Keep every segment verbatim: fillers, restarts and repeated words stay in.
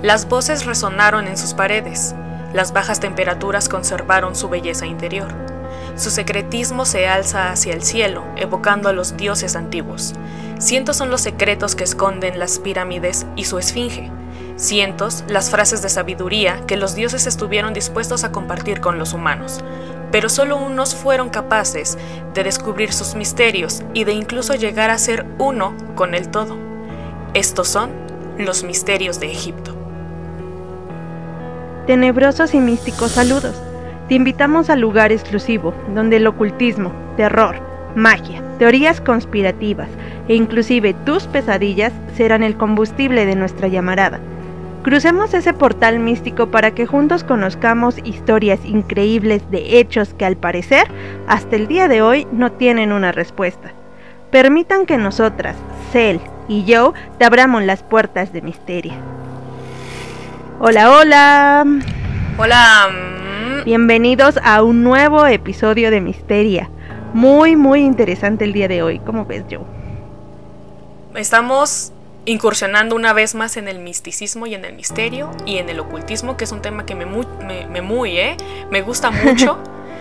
Las voces resonaron en sus paredes, las bajas temperaturas conservaron su belleza interior. Su secretismo se alza hacia el cielo, evocando a los dioses antiguos. Cientos son los secretos que esconden las pirámides y su esfinge. Cientos las frases de sabiduría que los dioses estuvieron dispuestos a compartir con los humanos. Pero solo unos fueron capaces de descubrir sus misterios y de incluso llegar a ser uno con el todo. Estos son los misterios de Egipto. Tenebrosos y místicos saludos. Te invitamos al lugar exclusivo, donde el ocultismo, terror, magia, teorías conspirativas e inclusive tus pesadillas serán el combustible de nuestra llamarada. Crucemos ese portal místico para que juntos conozcamos historias increíbles de hechos que al parecer, hasta el día de hoy, no tienen una respuesta. Permitan que nosotras, Cel y yo, te abramos las puertas de Misteria. Hola, hola. Hola. Bienvenidos a un nuevo episodio de Misteria. Muy, muy interesante el día de hoy. ¿Cómo ves, Joe? Estamos incursionando una vez más en el misticismo y en el misterio y en el ocultismo, que es un tema que me, muy, me, me, muy, ¿eh? me gusta mucho.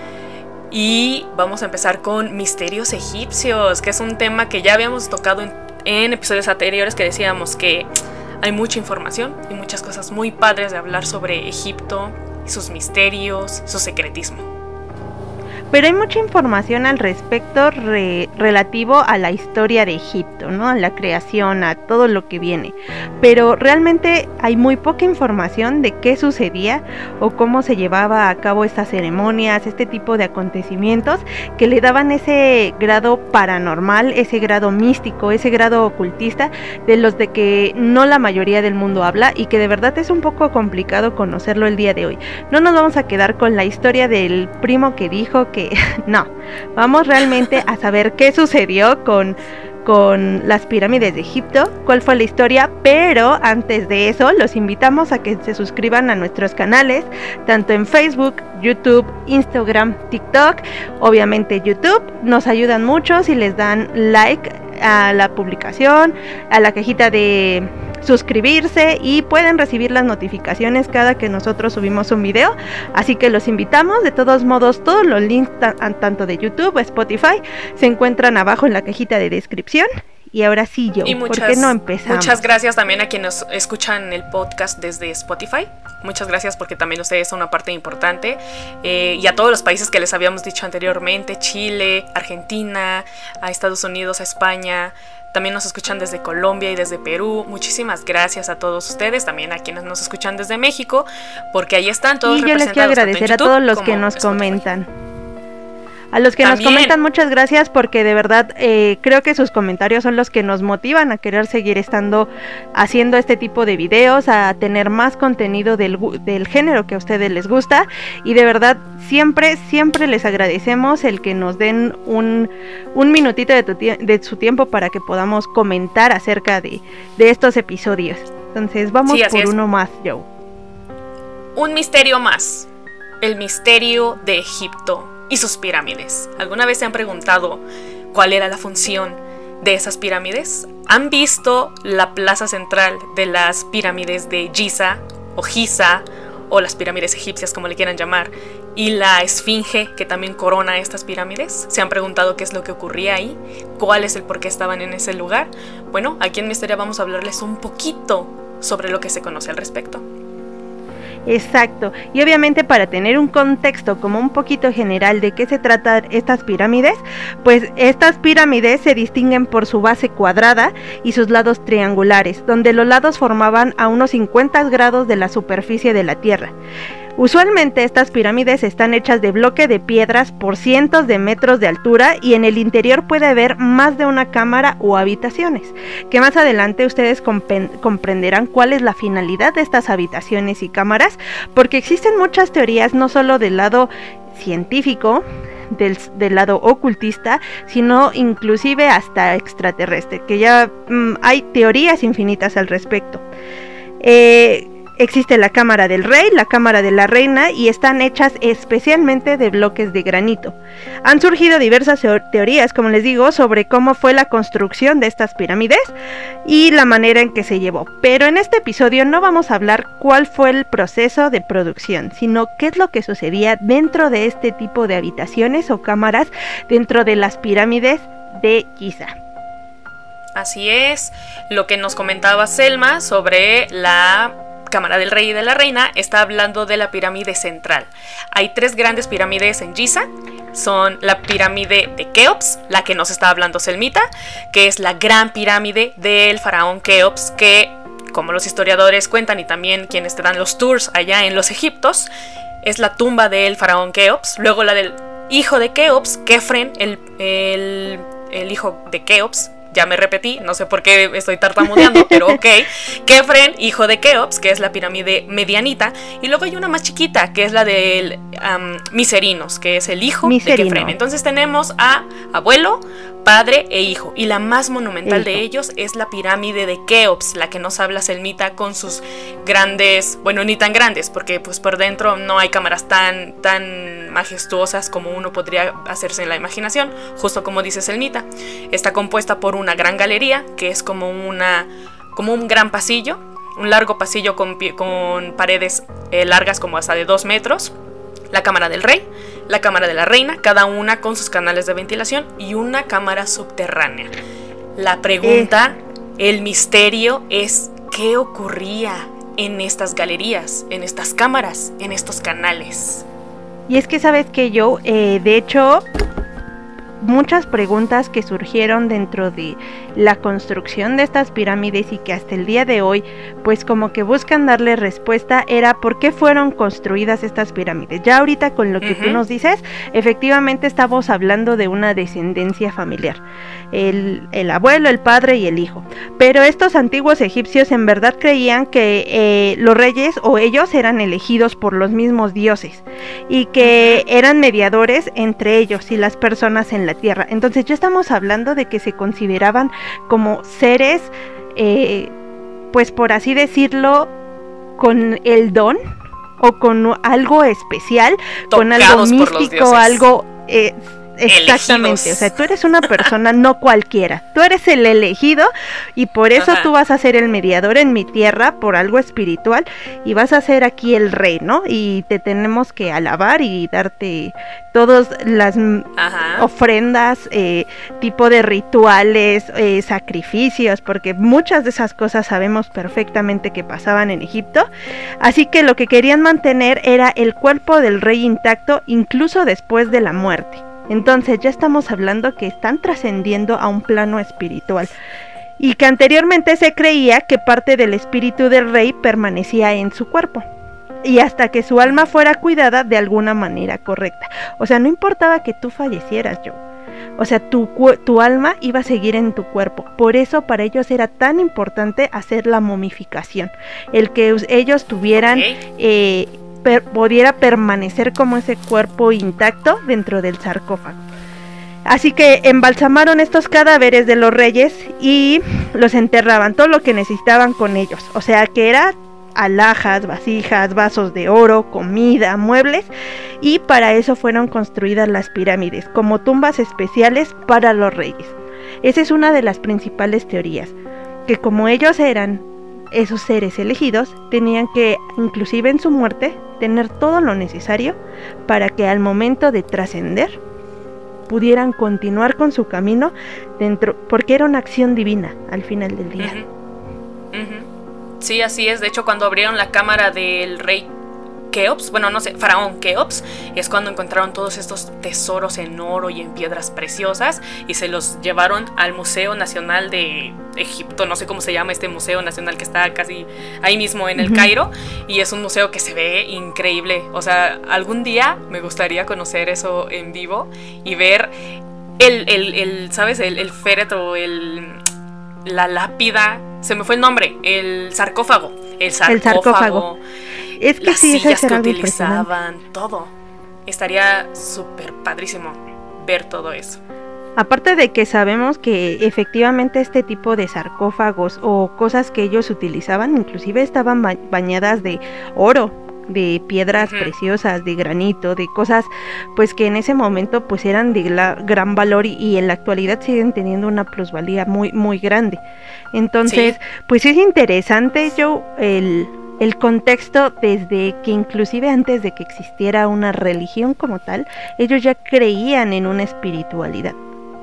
Y vamos a empezar con misterios egipcios, que es un tema que ya habíamos tocado en, en episodios anteriores, que decíamos que hay mucha información y muchas cosas muy padres de hablar sobre Egipto, sus misterios, su secretismo. Pero hay mucha información al respecto re, relativo a la historia de Egipto, ¿no? A la creación, a todo lo que viene. Pero realmente hay muy poca información de qué sucedía o cómo se llevaba a cabo estas ceremonias, este tipo de acontecimientos que le daban ese grado paranormal, ese grado místico, ese grado ocultista, de los de que no la mayoría del mundo habla y que de verdad es un poco complicado conocerlo el día de hoy. No nos vamos a quedar con la historia del primo que dijo que no, vamos realmente a saber qué sucedió con, con las pirámides de Egipto, cuál fue la historia, pero antes de eso los invitamos a que se suscriban a nuestros canales, tanto en Facebook, YouTube, Instagram, TikTok. Obviamente YouTube, nos ayudan mucho si les dan like a la publicación, a la cajita de suscribirse y pueden recibir las notificaciones cada que nosotros subimos un video, así que los invitamos. De todos modos, todos los links tanto de YouTube, Spotify, se encuentran abajo en la cajita de descripción. Y ahora sí, yo, ¿por qué no empezamos? Muchas gracias también a quienes escuchan el podcast desde Spotify. Muchas gracias porque también ustedes son una parte importante. Eh, y a todos los países que les habíamos dicho anteriormente, Chile, Argentina, a Estados Unidos, a España. También nos escuchan desde Colombia y desde Perú. Muchísimas gracias a todos ustedes, también a quienes nos escuchan desde México, porque ahí están todos representados. Y yo les quiero agradecer a todos los que nos comentan. A los que También. nos comentan, muchas gracias, porque de verdad eh, creo que sus comentarios son los que nos motivan a querer seguir estando haciendo este tipo de videos, a tener más contenido del, del género que a ustedes les gusta, y de verdad siempre, siempre les agradecemos el que nos den un, un minutito de, tu, de su tiempo para que podamos comentar acerca de, de estos episodios. Entonces vamos sí, por es. uno más, Joe. Un misterio más, el misterio de Egipto y sus pirámides. ¿Alguna vez se han preguntado cuál era la función de esas pirámides? ¿Han visto la plaza central de las pirámides de Giza o Giza, o las pirámides egipcias, como le quieran llamar, y la esfinge que también corona estas pirámides? ¿Se han preguntado qué es lo que ocurría ahí? ¿Cuál es el por qué estaban en ese lugar? Bueno, aquí en Misteria vamos a hablarles un poquito sobre lo que se conoce al respecto. Exacto, y obviamente para tener un contexto como un poquito general de qué se tratan estas pirámides, pues estas pirámides se distinguen por su base cuadrada y sus lados triangulares, donde los lados formaban a unos cincuenta grados de la superficie de la Tierra. Usualmente estas pirámides están hechas de bloque de piedras por cientos de metros de altura, y en el interior puede haber más de una cámara o habitaciones, que más adelante ustedes comprenderán cuál es la finalidad de estas habitaciones y cámaras, porque existen muchas teorías, no solo del lado científico, del, del lado ocultista, sino inclusive hasta extraterrestre, que ya mmm, hay teorías infinitas al respecto. Eh... existe la cámara del rey, la cámara de la reina y están hechas especialmente de bloques de granito. Han surgido diversas teorías, como les digo, sobre cómo fue la construcción de estas pirámides y la manera en que se llevó. Pero en este episodio no vamos a hablar cuál fue el proceso de producción, sino qué es lo que sucedía dentro de este tipo de habitaciones o cámaras dentro de las pirámides de Giza. Así es, lo que nos comentaba Selma sobre la cámara del rey y de la reina está hablando de la pirámide central. Hay tres grandes pirámides en Giza, son la pirámide de Keops, la que nos está hablando Selmita, que es la gran pirámide del faraón Keops, que como los historiadores cuentan y también quienes te dan los tours allá en los Egiptos, es la tumba del faraón Keops. Luego la del hijo de Keops, Kefren, el, el, el hijo de Keops. Ya me repetí, no sé por qué estoy tartamudeando, pero ok. Kefren, hijo de Keops, que es la pirámide medianita. Y luego hay una más chiquita, que es la del um, Miserinos, que es el hijo Miserino. de Kefren. Entonces tenemos a abuelo, padre e hijo. Y la más monumental hijo. de ellos es la pirámide de Keops, la que nos habla Selmita con sus grandes, bueno, ni tan grandes, porque pues por dentro no hay cámaras tan, tan majestuosas como uno podría hacerse en la imaginación, justo como dice Selmita. Está compuesta por una gran galería, que es como, una, como un gran pasillo, un largo pasillo con, con paredes eh, largas como hasta de dos metros. La cámara del rey, la cámara de la reina, cada una con sus canales de ventilación y una cámara subterránea. La pregunta, eh. el misterio es ¿qué ocurría en estas galerías, en estas cámaras, en estos canales? Y es que sabes que yo, eh, de hecho, muchas preguntas que surgieron dentro de la construcción de estas pirámides y que hasta el día de hoy pues como que buscan darle respuesta era por qué fueron construidas estas pirámides. Ya ahorita con lo que uh-huh. tú nos dices, efectivamente estamos hablando de una descendencia familiar, el, el abuelo, el padre y el hijo, pero estos antiguos egipcios en verdad creían que eh, los reyes o ellos eran elegidos por los mismos dioses y que eran mediadores entre ellos y las personas en la tierra. Entonces ya estamos hablando de que se consideraban como seres, eh, pues por así decirlo, con el don o con algo especial, tocados con algo místico, algo eh, exactamente, elegidos. O sea, tú eres una persona no cualquiera, tú eres el elegido y por eso Ajá. tú vas a ser el mediador en mi tierra por algo espiritual y vas a ser aquí el rey, ¿no? Y te tenemos que alabar y darte todas las Ajá. ofrendas, eh, tipo de rituales, eh, sacrificios, porque muchas de esas cosas sabemos perfectamente que pasaban en Egipto, así que lo que querían mantener era el cuerpo del rey intacto incluso después de la muerte. Entonces ya estamos hablando que están trascendiendo a un plano espiritual y que anteriormente se creía que parte del espíritu del rey permanecía en su cuerpo y hasta que su alma fuera cuidada de alguna manera correcta. O sea, no importaba que tú fallecieras, yo. O sea, tu, tu alma iba a seguir en tu cuerpo. Por eso para ellos era tan importante hacer la momificación, el que ellos tuvieran okay. eh, Per, pudiera permanecer como ese cuerpo intacto dentro del sarcófago. Así que embalsamaron estos cadáveres de los reyes y los enterraban, todo lo que necesitaban con ellos, o sea que era alhajas, vasijas, vasos de oro, comida, muebles, y para eso fueron construidas las pirámides, como tumbas especiales para los reyes. Esa es una de las principales teorías, que como ellos eran esos seres elegidos, tenían que, inclusive en su muerte, tener todo lo necesario para que al momento de trascender pudieran continuar con su camino dentro, porque era una acción divina al final del día. Uh-huh. Uh-huh. Sí, así es. De hecho, cuando abrieron la cámara del rey Keops, bueno, no sé, faraón Keops, es cuando encontraron todos estos tesoros en oro y en piedras preciosas y se los llevaron al Museo Nacional de Egipto, no sé cómo se llama este museo nacional que está casi ahí mismo en el uh-huh. Cairo, y es un museo que se ve increíble. O sea, algún día me gustaría conocer eso en vivo y ver el, el, el ¿sabes? El, el féretro, el, la lápida, se me fue el nombre, el sarcófago, el sarcófago. El sarcófago. Es que las sí, sillas que utilizaban, todo. Estaría súper padrísimo ver todo eso. Aparte de que sabemos que efectivamente este tipo de sarcófagos o cosas que ellos utilizaban inclusive estaban ba- bañadas de oro, de piedras uh-huh. preciosas, de granito, de cosas pues que en ese momento pues eran de la, gran valor y, y en la actualidad siguen teniendo una plusvalía muy muy grande. Entonces, sí. pues es interesante, Joe, el el contexto desde que inclusive antes de que existiera una religión como tal, ellos ya creían en una espiritualidad.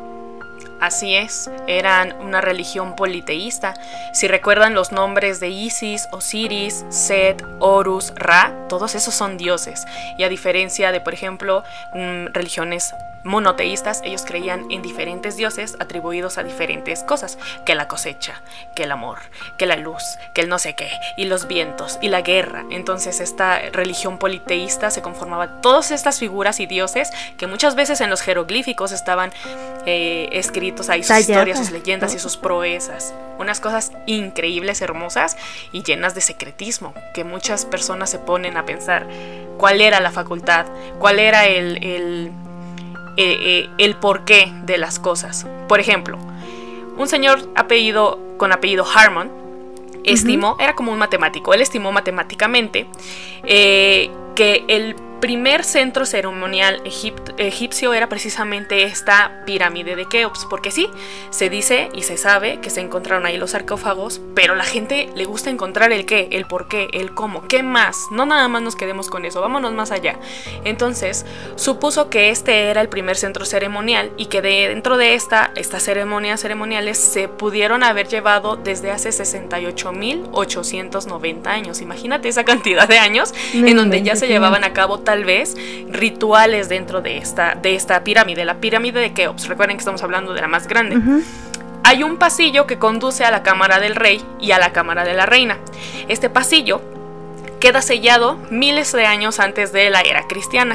Así es, eran una religión politeísta. Si recuerdan los nombres de Isis, Osiris, Set, Horus, Ra, todos esos son dioses. Y a diferencia de, por ejemplo, mmm, religiones monoteístas, ellos creían en diferentes dioses atribuidos a diferentes cosas, que la cosecha, que el amor, que la luz, que el no sé qué, y los vientos, y la guerra. Entonces esta religión politeísta se conformaba de todas estas figuras y dioses que muchas veces en los jeroglíficos estaban eh, escritos ahí sus Talladas. historias, sus leyendas y sus proezas. Unas cosas increíbles, hermosas y llenas de secretismo, que muchas personas se ponen a pensar cuál era la facultad, cuál era el... el Eh, eh, el porqué de las cosas. Por ejemplo, un señor apellido, con apellido Harmon estimó, uh-huh. era como un matemático, él estimó matemáticamente eh, que el primer centro ceremonial egip- egipcio era precisamente esta pirámide de Keops, porque sí, se dice y se sabe que se encontraron ahí los sarcófagos, pero a la gente le gusta encontrar el qué, el por qué, el cómo, qué más, no nada más nos quedemos con eso, vámonos más allá. Entonces, supuso que este era el primer centro ceremonial y que de, dentro de esta, estas ceremonias ceremoniales se pudieron haber llevado desde hace sesenta y ocho mil ochocientos noventa años. Imagínate esa cantidad de años no, en donde ya se llevaban a cabo tal vez rituales dentro de esta, de esta pirámide, la pirámide de Keops. Recuerden que estamos hablando de la más grande. Uh-huh. Hay un pasillo que conduce a la cámara del rey y a la cámara de la reina. Este pasillo queda sellado miles de años antes de la era cristiana.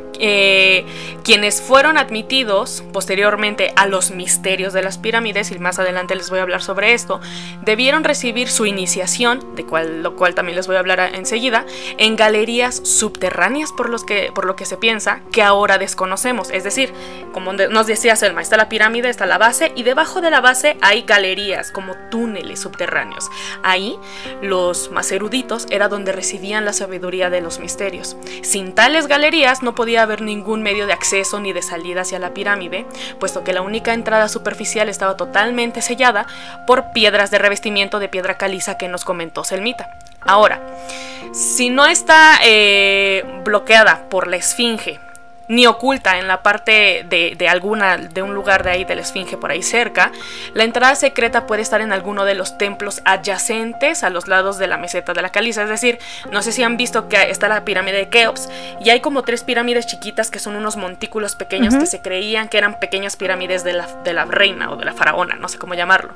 Eh, quienes fueron admitidos posteriormente a los misterios de las pirámides, y más adelante les voy a hablar sobre esto, debieron recibir su iniciación, de cual, lo cual también les voy a hablar enseguida, en galerías subterráneas, por, los que, por lo que se piensa que ahora desconocemos. Es decir, como nos decía Selma, está la pirámide, está la base, y debajo de la base hay galerías como túneles subterráneos. Ahí los más eruditos era donde residían la sabiduría de los misterios. Sin tales galerías no podía haber ningún medio de acceso ni de salida hacia la pirámide, puesto que la única entrada superficial estaba totalmente sellada por piedras de revestimiento de piedra caliza que nos comentó Selmita. Ahora, si no está eh, bloqueada por la esfinge, ni oculta en la parte de, de alguna, de un lugar de ahí de la esfinge por ahí cerca, la entrada secreta puede estar en alguno de los templos adyacentes a los lados de la meseta de la caliza. Es decir, no sé si han visto que está la pirámide de Keops y hay como tres pirámides chiquitas que son unos montículos pequeños uh-huh. que se creían que eran pequeñas pirámides de la, de la reina o de la faraona, no sé cómo llamarlo.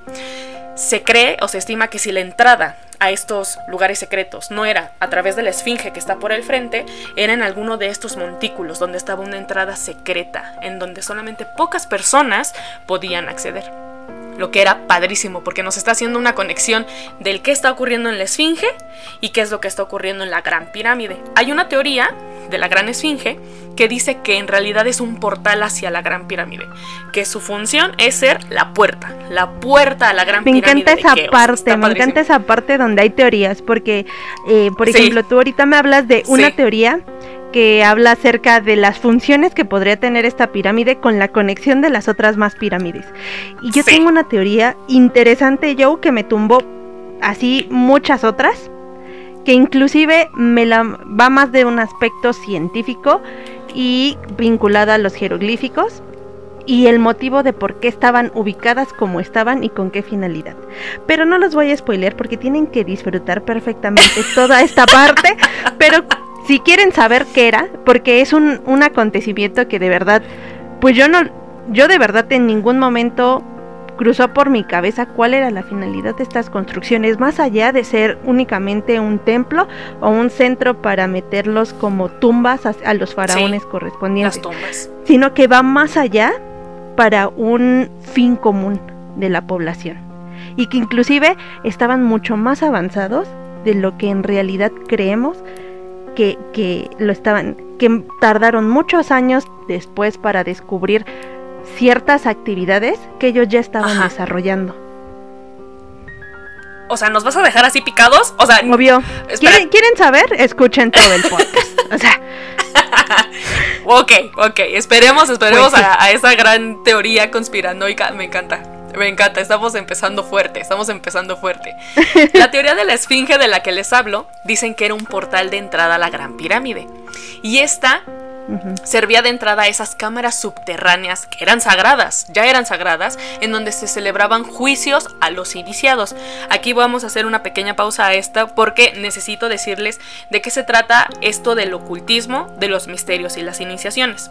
Se cree o se estima que si la entrada a estos lugares secretos no era a través de la esfinge que está por el frente, era en alguno de estos montículos donde estaba una entrada secreta, en donde solamente pocas personas podían acceder. Lo que era padrísimo, porque nos está haciendo una conexión del qué está ocurriendo en la esfinge y qué es lo que está ocurriendo en la gran pirámide. Hay una teoría de la gran esfinge que dice que en realidad es un portal hacia la gran pirámide, que su función es ser la puerta, la puerta a la gran me pirámide. Me encanta esa parte, me encanta esa parte donde hay teorías, porque, eh, por ejemplo, sí. tú ahorita me hablas de una sí. teoría que habla acerca de las funciones que podría tener esta pirámide con la conexión de las otras más pirámides. Y yo sí. tengo una teoría interesante, Joe, que me tumbó así muchas otras, que inclusive me la va más de un aspecto científico y vinculada a los jeroglíficos y el motivo de por qué estaban ubicadas como estaban y con qué finalidad. Pero no los voy a spoilear porque tienen que disfrutar perfectamente toda esta parte, pero si quieren saber qué era, porque es un, un acontecimiento que de verdad, pues yo no, yo de verdad en ningún momento cruzó por mi cabeza cuál era la finalidad de estas construcciones, más allá de ser únicamente un templo o un centro para meterlos como tumbas a, a los faraones sí, correspondientes, las tumbas. Sino que va más allá para un fin común de la población y que inclusive estaban mucho más avanzados de lo que en realidad creemos que, que lo estaban, que tardaron muchos años después para descubrir ciertas actividades que ellos ya estaban Ajá. desarrollando. O sea, ¿nos vas a dejar así picados? O sea, obvio. Espera. ¿Quieren, ¿Quieren saber? Escuchen todo el podcast. O sea, ok, ok, esperemos, esperemos Pues sí. a, a esa gran teoría conspiranoica. Me encanta, me encanta, estamos empezando fuerte, estamos empezando fuerte. La teoría de la esfinge de la que les hablo, dicen que era un portal de entrada a la Gran Pirámide. Y esta ujú. servía de entrada a esas cámaras subterráneas que eran sagradas, ya eran sagradas, en donde se celebraban juicios a los iniciados. Aquí vamos a hacer una pequeña pausa a esta porque necesito decirles de qué se trata esto del ocultismo, de los misterios y las iniciaciones.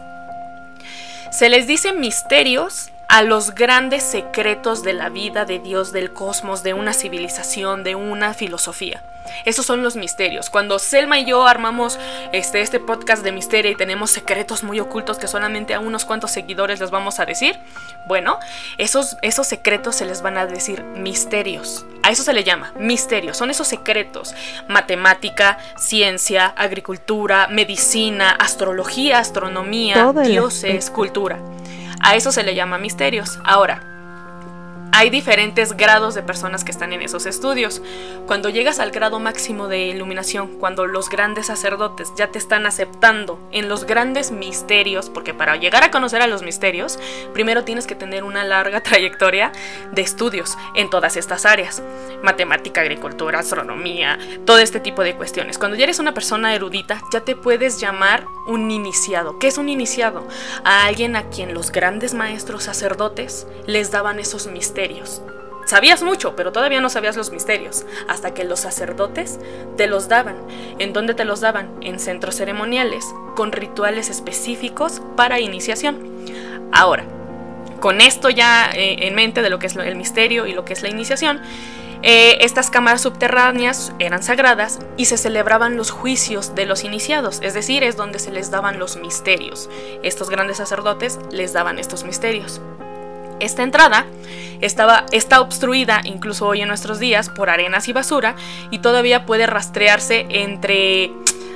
Se les dice misterios a los grandes secretos de la vida, de Dios, del cosmos, de una civilización, de una filosofía. Esos son los misterios. Cuando Selma y yo armamos este, este podcast de misterio y tenemos secretos muy ocultos que solamente a unos cuantos seguidores les vamos a decir, bueno, esos, esos secretos se les van a decir misterios. A eso se le llama misterios. Son esos secretos: matemática, ciencia, agricultura, medicina, astrología, astronomía, Todo el dioses, aspecto. cultura. A eso se le llama misterios. Ahora, hay diferentes grados de personas que están en esos estudios. Cuando llegas al grado máximo de iluminación, cuando los grandes sacerdotes ya te están aceptando en los grandes misterios, porque para llegar a conocer a los misterios, primero tienes que tener una larga trayectoria de estudios en todas estas áreas: matemática, agricultura, astronomía, todo este tipo de cuestiones. Cuando ya eres una persona erudita, ya te puedes llamar un iniciado. ¿Qué es un iniciado? A alguien a quien los grandes maestros sacerdotes les daban esos misterios. Sabías mucho, pero todavía no sabías los misterios, hasta que los sacerdotes te los daban. ¿En dónde te los daban? En centros ceremoniales, con rituales específicos para iniciación. Ahora, con esto ya eh, en mente de lo que es el misterio y lo que es la iniciación, eh, estas cámaras subterráneas eran sagradas y se celebraban los juicios de los iniciados, es decir, es donde se les daban los misterios. Estos grandes sacerdotes les daban estos misterios. Esta entrada estaba, está obstruida incluso hoy en nuestros días por arenas y basura, y todavía puede rastrearse entre,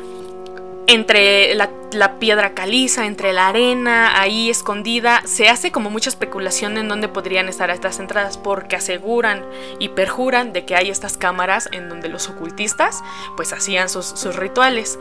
entre la, la piedra caliza, entre la arena ahí escondida. Se hace como mucha especulación en dónde podrían estar estas entradas, porque aseguran y perjuran de que hay estas cámaras en donde los ocultistas pues hacían sus, sus rituales.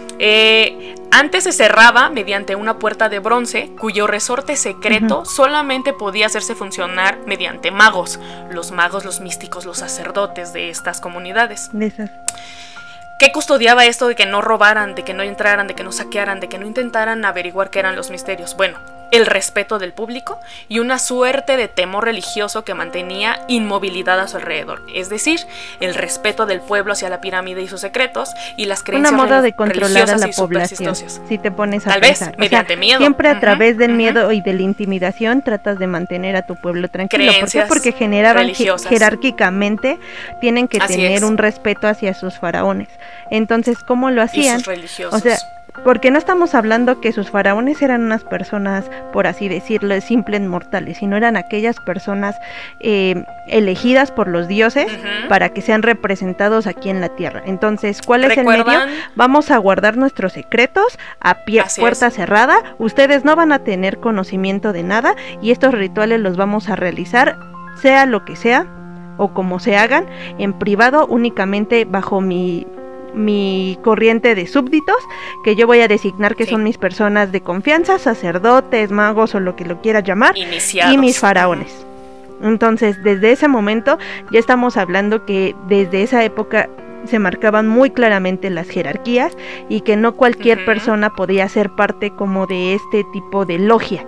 Eh, antes se cerraba mediante una puerta de bronce cuyo resorte secreto uh-huh. solamente podía hacerse funcionar mediante magos, los magos, los místicos, los sacerdotes de estas comunidades. De esas. ¿Qué custodiaba esto de que no robaran, de que no entraran, de que no saquearan, de que no intentaran averiguar qué eran los misterios? Bueno, el respeto del público y una suerte de temor religioso que mantenía inmovilidad a su alrededor. Es decir, el respeto del pueblo hacia la pirámide y sus secretos y las creencias una moda relig- de controlar a la y población, si te pones a Tal pensar. vez, mediante o sea, miedo. Siempre a uh-huh, través del uh-huh. miedo y de la intimidación tratas de mantener a tu pueblo tranquilo. Creencias ¿Por qué? Porque generaban religiosas. jerárquicamente tienen que Así tener es. un respeto hacia sus faraones. Entonces, ¿cómo lo hacían? Y sus religiosos. O sea, porque no estamos hablando que sus faraones eran unas personas, por así decirlo, simples mortales, sino eran aquellas personas eh, elegidas por los dioses uh-huh. para que sean representados aquí en la tierra. Entonces, ¿cuál es el medio? Vamos a guardar nuestros secretos a pie, puerta es. cerrada. Ustedes no van a tener conocimiento de nada y estos rituales los vamos a realizar, sea lo que sea o como se hagan, en privado, únicamente bajo mi... mi corriente de súbditos, que yo voy a designar que sí. son mis personas de confianza, sacerdotes, magos o lo que lo quieras llamar, Iniciados. Y mis faraones. Entonces, desde ese momento ya estamos hablando que desde esa época se marcaban muy claramente las jerarquías y que no cualquier uh-huh. persona podía ser parte como de este tipo de logia.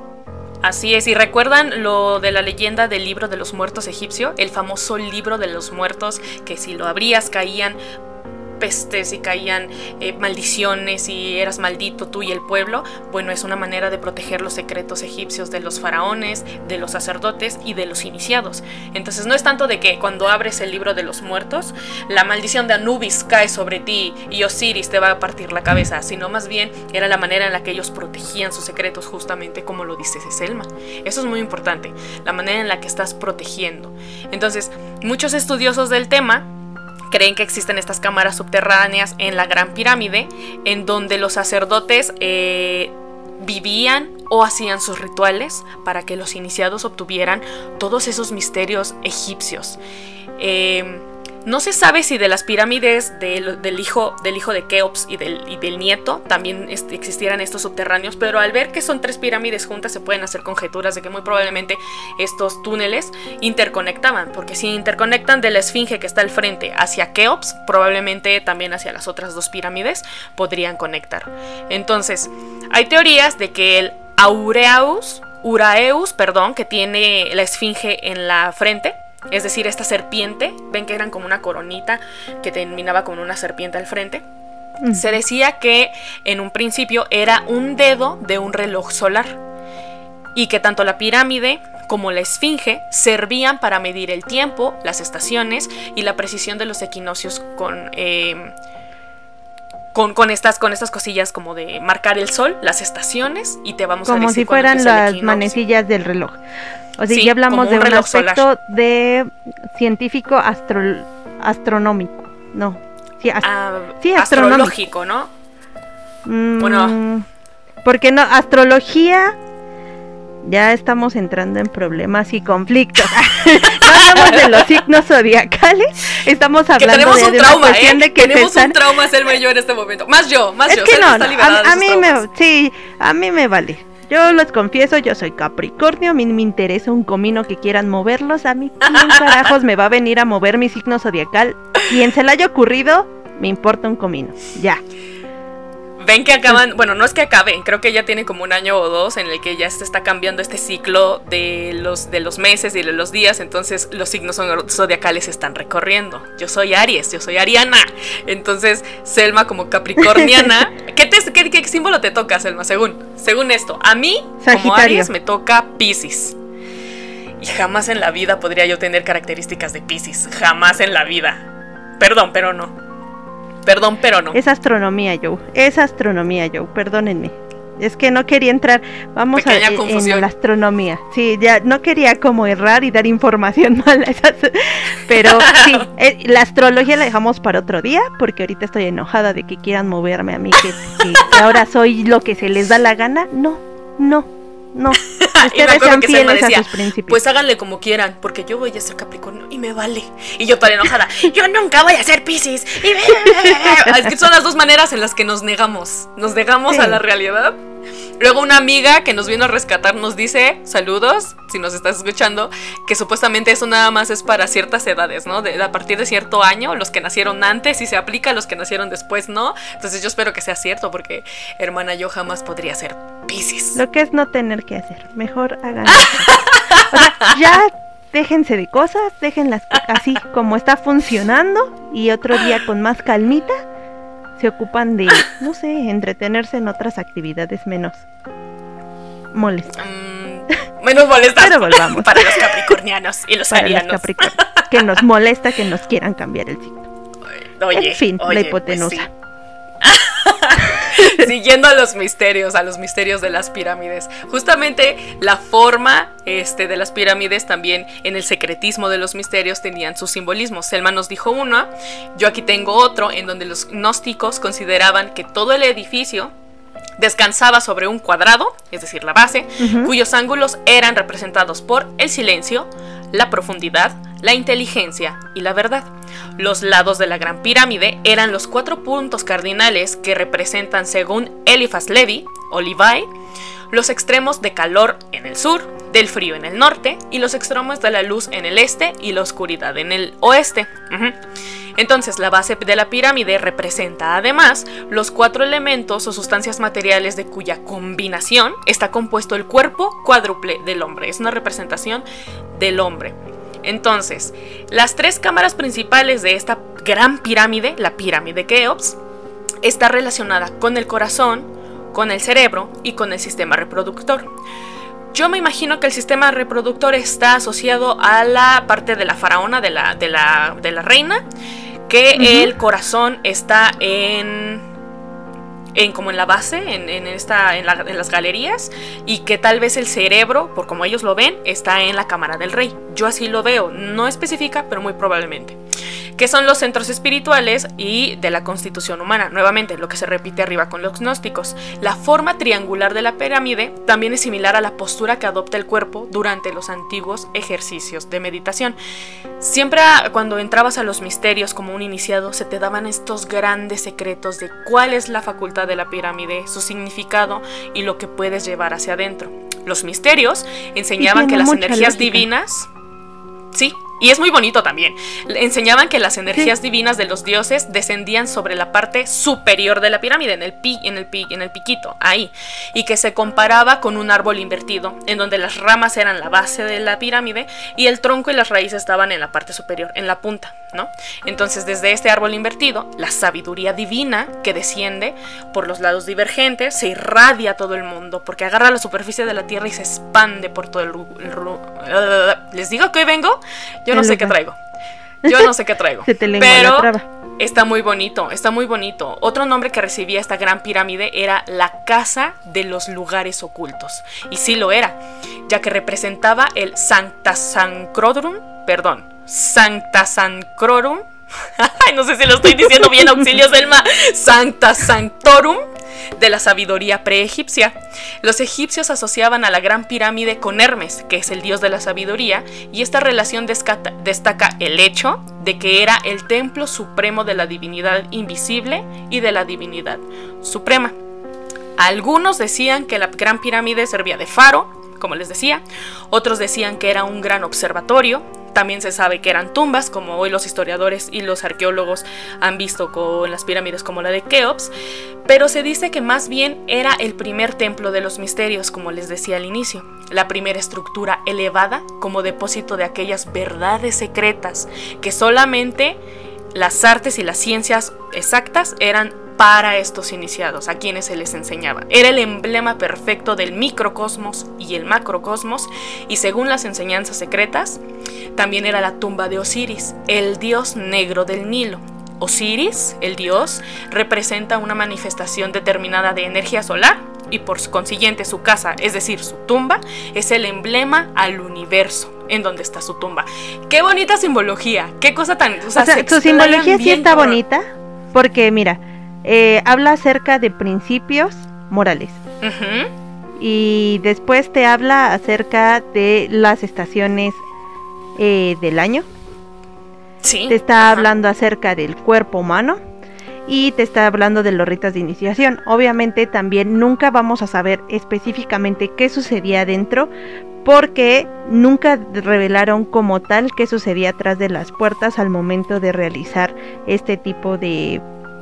Así es, y recuerdan lo de la leyenda del libro de los muertos egipcio, el famoso libro de los muertos, que si lo abrías caían pestes y caían eh, maldiciones y eras maldito tú y el pueblo. Bueno, es una manera de proteger los secretos egipcios de los faraones, de los sacerdotes y de los iniciados. Entonces no es tanto de que cuando abres el libro de los muertos la maldición de Anubis cae sobre ti y Osiris te va a partir la cabeza, sino más bien era la manera en la que ellos protegían sus secretos, justamente como lo dice Selma. Eso es muy importante, la manera en la que estás protegiendo. Entonces, muchos estudiosos del tema creen que existen estas cámaras subterráneas en la Gran Pirámide, en donde los sacerdotes eh, vivían o hacían sus rituales para que los iniciados obtuvieran todos esos misterios egipcios. Eh, no se sabe si de las pirámides del, del, hijo, del hijo de Keops y del, y del nieto también est- existieran estos subterráneos, pero al ver que son tres pirámides juntas se pueden hacer conjeturas de que muy probablemente estos túneles interconectaban, porque si interconectan de la esfinge que está al frente hacia Keops, probablemente también hacia las otras dos pirámides podrían conectar. Entonces, hay teorías de que el Aureus, Uraeus, perdón, que tiene la esfinge en la frente, es decir, esta serpiente, ven que eran como una coronita que terminaba con una serpiente al frente. Mm. Se decía que en un principio era un dedo de un reloj solar y que tanto la pirámide como la esfinge servían para medir el tiempo, las estaciones y la precisión de los equinoccios con, eh, con, con, estas, con estas cosillas como de marcar el sol, las estaciones, y te vamos como a decir si fueran las manecillas del reloj. O sea, sí, ya hablamos un de un aspecto solar. de científico astro, astronómico, no, sí, ast ah, sí astrológico, ¿no? Mm, bueno, porque no, astrología, ya estamos entrando en problemas y conflictos. No hablamos de los signos zodiacales, estamos hablando que tenemos de, un de trauma, una cuestión ¿eh? de que tenemos están... un trauma, Selma y yo en este momento, más yo, más es yo, que Selma no, está no, liberada a, de a sus mí traumas. me, sí, a mí me vale. Yo les confieso, yo soy Capricornio, a mí me interesa un comino que quieran moverlos, a mí quién carajos me va a venir a mover mi signo zodiacal. Quien se le haya ocurrido, me importa un comino, ya. Ven que acaban, bueno, no es que acaben, creo que ya tiene como un año o dos en el que ya se está cambiando este ciclo de los, de los meses y de los días, entonces los signos zodiacales se están recorriendo. Yo soy Aries, yo soy ariana, entonces Selma como capricorniana, ¿qué, te, qué, qué símbolo te toca, Selma, según, según esto? A mí, Sagitario. Como Aries, me toca Piscis. Y jamás en la vida podría yo tener características de Piscis, jamás en la vida. Perdón, pero no. Perdón, pero no. Es astronomía, Joe. Es astronomía, Joe. Perdónenme. Es que no quería entrar. Vamos Pequeña a confusión. en la astronomía. Sí, ya no quería como errar y dar información mala. Pero sí, eh, la astrología la dejamos para otro día, porque ahorita estoy enojada de que quieran moverme a mí, que, que, que ahora soy lo que se les da la gana. No, no, no. Ustedes sean fieles decía, a sus principios. Pues háganle como quieran, porque yo voy a ser Capricornio y me vale. Y yo toda enojada, yo nunca voy a ser Piscis. Y es que son las dos maneras en las que nos negamos. Nos negamos sí. a la realidad. Luego una amiga que nos vino a rescatar nos dice, saludos, si nos estás escuchando, que supuestamente eso nada más es para ciertas edades, ¿no? De, a partir de cierto año, los que nacieron antes y se aplica, a los que nacieron después, ¿no? Entonces yo espero que sea cierto, porque, hermana, yo jamás podría ser Piscis. Lo que es no tener que hacer, mejor hagan eso. O sea, ya déjense de cosas, déjenlas así como está funcionando, y otro día con más calmita se ocupan de, no sé, entretenerse en otras actividades menos molestas. Mm, menos molestas. Pero volvamos. Para los capricornianos y los para arianos. Los capricornios, que nos molesta que nos quieran cambiar el signo. Oye, en fin, oye, la hipotenusa. Pues sí. Siguiendo a los misterios, a los misterios de las pirámides. Justamente la forma este, de las pirámides también en el secretismo de los misterios tenían sus simbolismos. Selma nos dijo uno, yo aquí tengo otro, en donde los gnósticos consideraban que todo el edificio descansaba sobre un cuadrado, es decir, la base, uh-huh. cuyos ángulos eran representados por el silencio, la profundidad, la inteligencia y la verdad. Los lados de la Gran Pirámide eran los cuatro puntos cardinales que representan, según Eliphas Levi, o Levi, los extremos de calor en el sur, del frío en el norte, y los extremos de la luz en el este y la oscuridad en el oeste. Uh-huh. Entonces, la base de la pirámide representa además los cuatro elementos o sustancias materiales de cuya combinación está compuesto el cuerpo cuádruple del hombre. Es una representación del hombre. Entonces, las tres cámaras principales de esta gran pirámide, la pirámide Keops, está relacionada con el corazón, con el cerebro y con el sistema reproductor. Yo me imagino que el sistema reproductor está asociado a la parte de la faraona, de la, de la, de la reina, que uh-huh. el corazón está en, en como en la base, en, en, esta, en, la, en las galerías, y que tal vez el cerebro, por como ellos lo ven, está en la cámara del rey. Yo así lo veo, no especifica, pero muy probablemente. que son los centros espirituales y de la constitución humana. Nuevamente, lo que se repite arriba con los gnósticos. La forma triangular de la pirámide también es similar a la postura que adopta el cuerpo durante los antiguos ejercicios de meditación. Siempre cuando entrabas a los misterios como un iniciado, se te daban estos grandes secretos de cuál es la facultad de la pirámide, su significado y lo que puedes llevar hacia adentro. Los misterios enseñaban que las energías lógica. divinas... Sí, y es muy bonito también. Enseñaban que las energías sí. divinas de los dioses descendían sobre la parte superior de la pirámide, en el, pi, en, el pi, en el piquito, ahí. Y que se comparaba con un árbol invertido, en donde las ramas eran la base de la pirámide y el tronco y las raíces estaban en la parte superior, en la punta, ¿no? Entonces, desde este árbol invertido, la sabiduría divina que desciende por los lados divergentes se irradia a todo el mundo, porque agarra la superficie de la tierra y se expande por todo el... el ¿Les digo que hoy vengo? Yo no sé qué traigo. Yo no sé qué traigo. Se te lengua pero la traba. Está muy bonito, está muy bonito. Otro nombre que recibía esta gran pirámide era la Casa de los Lugares Ocultos. Y sí lo era, ya que representaba el Sancta Sanctorum, perdón, Sancta Sanctorum. No sé si lo estoy diciendo bien, auxilio Selma. Sancta Sanctorum de la sabiduría preegipcia. Los egipcios asociaban a la gran pirámide con Hermes, que es el dios de la sabiduría, y esta relación descata, destaca el hecho de que era el templo supremo de la divinidad invisible y de la divinidad suprema. Algunos decían que la gran pirámide servía de faro, como les decía, otros decían que era un gran observatorio. También se sabe que eran tumbas, como hoy los historiadores y los arqueólogos han visto con las pirámides como la de Keops, pero se dice que más bien era el primer templo de los misterios, como les decía al inicio, la primera estructura elevada como depósito de aquellas verdades secretas que solamente las artes y las ciencias exactas eran para estos iniciados, a quienes se les enseñaba. Era el emblema perfecto del microcosmos y el macrocosmos, y según las enseñanzas secretas, también era la tumba de Osiris, el dios negro del Nilo. Osiris, el dios, representa una manifestación determinada de energía solar, y por consiguiente su casa, es decir, su tumba, es el emblema al universo, en donde está su tumba. ¡Qué bonita simbología! ¡Qué cosa tan... O sea, o sea su simbología sí está por... bonita, porque mira, eh, habla acerca de principios morales. Uh-huh. Y después te habla acerca de las estaciones eh, del año. Sí. Te está uh-huh. hablando acerca del cuerpo humano. Y te está hablando de los ritos de iniciación. Obviamente también nunca vamos a saber específicamente qué sucedía adentro, porque nunca revelaron como tal qué sucedía atrás de las puertas al momento de realizar este tipo de,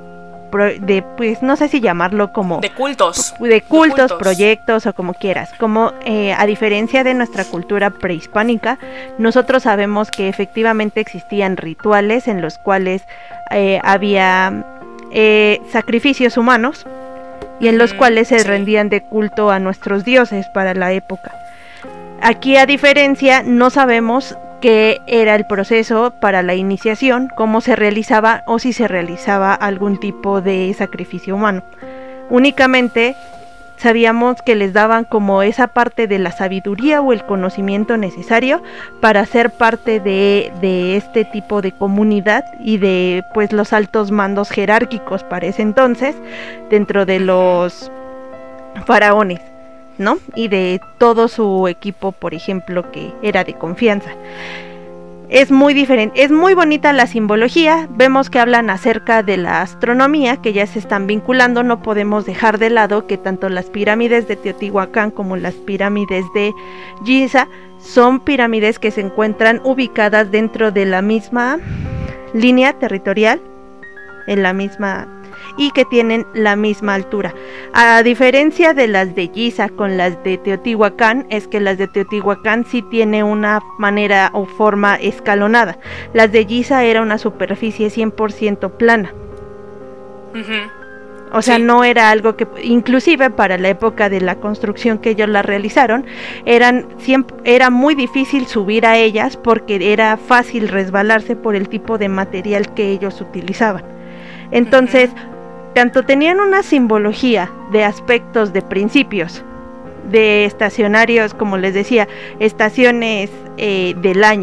de pues no sé si llamarlo como de cultos, de cultos, de cultos. proyectos o como quieras. Como eh, a diferencia de nuestra cultura prehispánica, nosotros sabemos que efectivamente existían rituales en los cuales eh, había Eh, sacrificios humanos y en los mm, cuales se sí. rendían de culto a nuestros dioses para la época. Aquí, a diferencia, no sabemos qué era el proceso para la iniciación, cómo se realizaba o si se realizaba algún tipo de sacrificio humano. Únicamente sabíamos que les daban como esa parte de la sabiduría o el conocimiento necesario para ser parte de, de este tipo de comunidad y de pues los altos mandos jerárquicos para ese entonces dentro de los faraones, ¿no? Y de todo su equipo, por ejemplo, que era de confianza. Es muy diferente, es muy bonita la simbología. Vemos que hablan acerca de la astronomía, que ya se están vinculando. No podemos dejar de lado que tanto las pirámides de Teotihuacán como las pirámides de Giza son pirámides que se encuentran ubicadas dentro de la misma línea territorial, en la misma, y que tienen la misma altura. A diferencia de las de Giza con las de Teotihuacán, es que las de Teotihuacán sí tiene una manera o forma escalonada. Las de Giza era una superficie cien por ciento plana. Uh-huh. O sea, sí. no era algo que, inclusive para la época de la construcción que ellos la realizaron, eran siempre, era muy difícil subir a ellas porque era fácil resbalarse por el tipo de material que ellos utilizaban. Entonces, uh-huh. tanto tenían una simbología de aspectos de principios, de estacionarios, como les decía, estaciones eh, del año,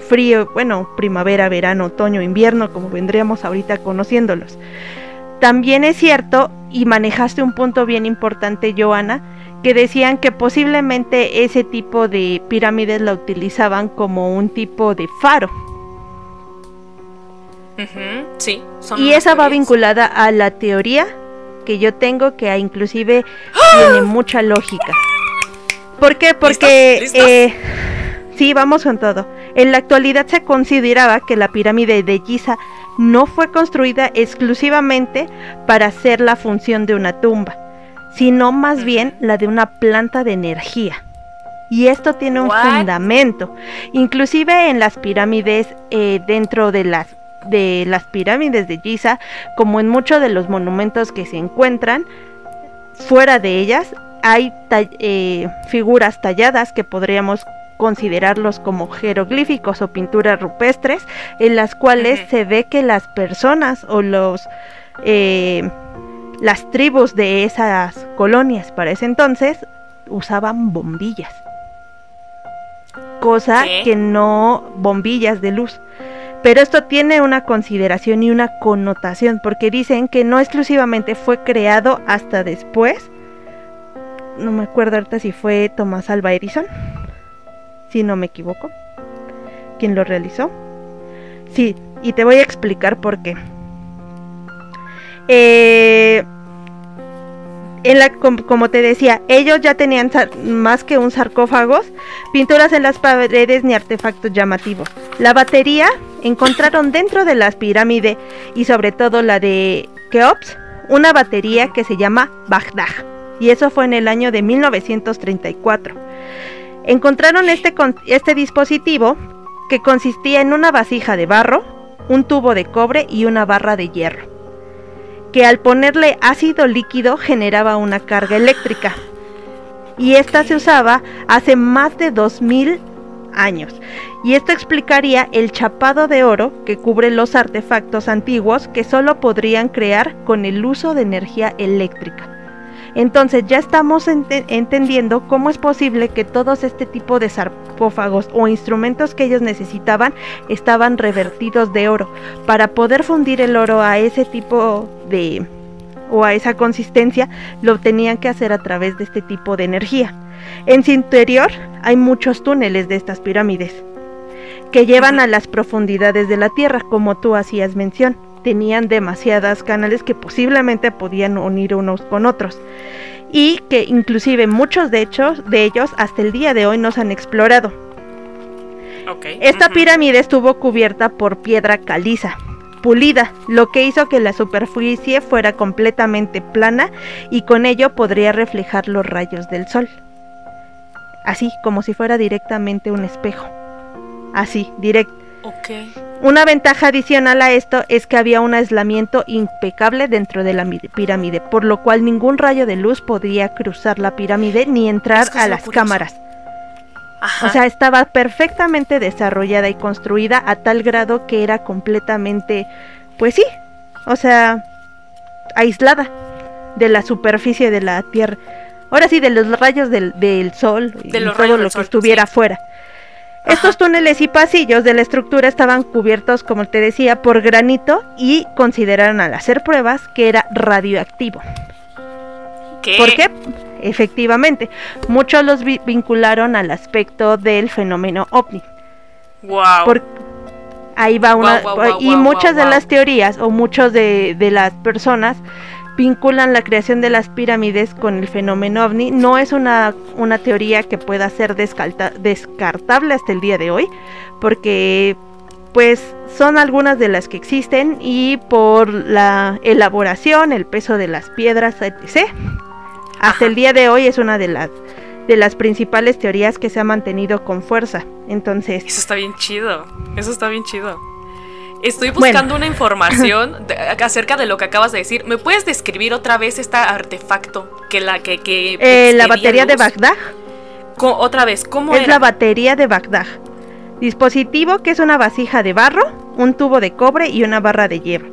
frío, bueno, primavera, verano, otoño, invierno, como vendríamos ahorita conociéndolos. También es cierto, y manejaste un punto bien importante, Joana, que decían que posiblemente ese tipo de pirámides la utilizaban como un tipo de faro. Uh-huh, sí, son y esa va vinculada a la teoría que yo tengo, que inclusive ¡oh! Tiene mucha lógica. ¿Por qué? Porque ¿Listos? ¿Listos? Eh, sí, vamos con todo. En la actualidad se consideraba que la pirámide de Giza no fue construida exclusivamente para hacer la función de una tumba, sino más bien la de una planta de energía. Y esto tiene un What? fundamento. Inclusive en las pirámides, eh, dentro de las de las pirámides de Giza, como en muchos de los monumentos que se encuentran, fuera de ellas hay eh, figuras talladas que podríamos considerarlos como jeroglíficos o pinturas rupestres, en las cuales uh-huh. se ve que las personas o los eh, las tribus de esas colonias para ese entonces usaban bombillas, cosa ¿Qué? que no bombillas de luz. Pero esto tiene una consideración y una connotación, porque dicen que no exclusivamente fue creado hasta después. No me acuerdo ahorita si fue Thomas Alva Edison, si no me equivoco, quien lo realizó. Sí, y te voy a explicar por qué. Eh, en la, como, como te decía, ellos ya tenían más que un sarcófago, pinturas en las paredes ni artefactos llamativos. La batería encontraron dentro de las pirámides, y sobre todo la de Keops, una batería que se llama Bagdad, y eso fue en el año de mil novecientos treinta y cuatro. Encontraron este, este dispositivo que consistía en una vasija de barro, un tubo de cobre y una barra de hierro, que al ponerle ácido líquido generaba una carga eléctrica, y esta se usaba hace más de dos mil años, y esto explicaría el chapado de oro que cubre los artefactos antiguos que solo podrían crear con el uso de energía eléctrica. Entonces ya estamos ent entendiendo cómo es posible que todos este tipo de sarcófagos o instrumentos que ellos necesitaban estaban revertidos de oro. Para poder fundir el oro a ese tipo de o a esa consistencia, lo tenían que hacer a través de este tipo de energía. En su interior hay muchos túneles de estas pirámides que llevan a las profundidades de la tierra, como tú hacías mención. Tenían demasiadas canales que posiblemente podían unir unos con otros, y que inclusive muchos de, hechos, de ellos hasta el día de hoy no se han explorado. Okay. Esta uh-huh. pirámide estuvo cubierta por piedra caliza, pulida, lo que hizo que la superficie fuera completamente plana, y con ello podría reflejar los rayos del sol, así como si fuera directamente un espejo, así, directo. Okay. Una ventaja adicional a esto es que había un aislamiento impecable dentro de la pirámide, por lo cual ningún rayo de luz podía cruzar la pirámide ni entrar a las curioso. cámaras. Ajá. O sea, estaba perfectamente desarrollada y construida a tal grado que era completamente, pues sí, o sea, aislada de la superficie de la tierra. Ahora sí, de los rayos del, del sol y de todo lo que sol, estuviera afuera. Sí. Estos Ajá. túneles y pasillos de la estructura estaban cubiertos, como te decía, por granito, y consideraron al hacer pruebas que era radioactivo. ¿Qué? ¿Por qué? Efectivamente, muchos los vi vincularon al aspecto del fenómeno ovni. Wow. Por, ahí va una wow, wow, wow, y wow, muchas wow, de wow. las teorías o muchos de, de las personas vinculan la creación de las pirámides con el fenómeno ovni. No es una, una teoría que pueda ser descartable hasta el día de hoy, porque pues son algunas de las que existen, y por la elaboración, el peso de las piedras, etcétera, hasta Ajá. el día de hoy es una de las de las principales teorías que se ha mantenido con fuerza. Entonces, eso está bien chido, eso está bien chido. Estoy buscando bueno. una información de, acerca de lo que acabas de decir. ¿Me puedes describir otra vez este artefacto que la que, que eh, la batería luz? de Bagdad? Co otra vez, ¿cómo es era? la batería de Bagdad. Dispositivo que es una vasija de barro, un tubo de cobre y una barra de hierro.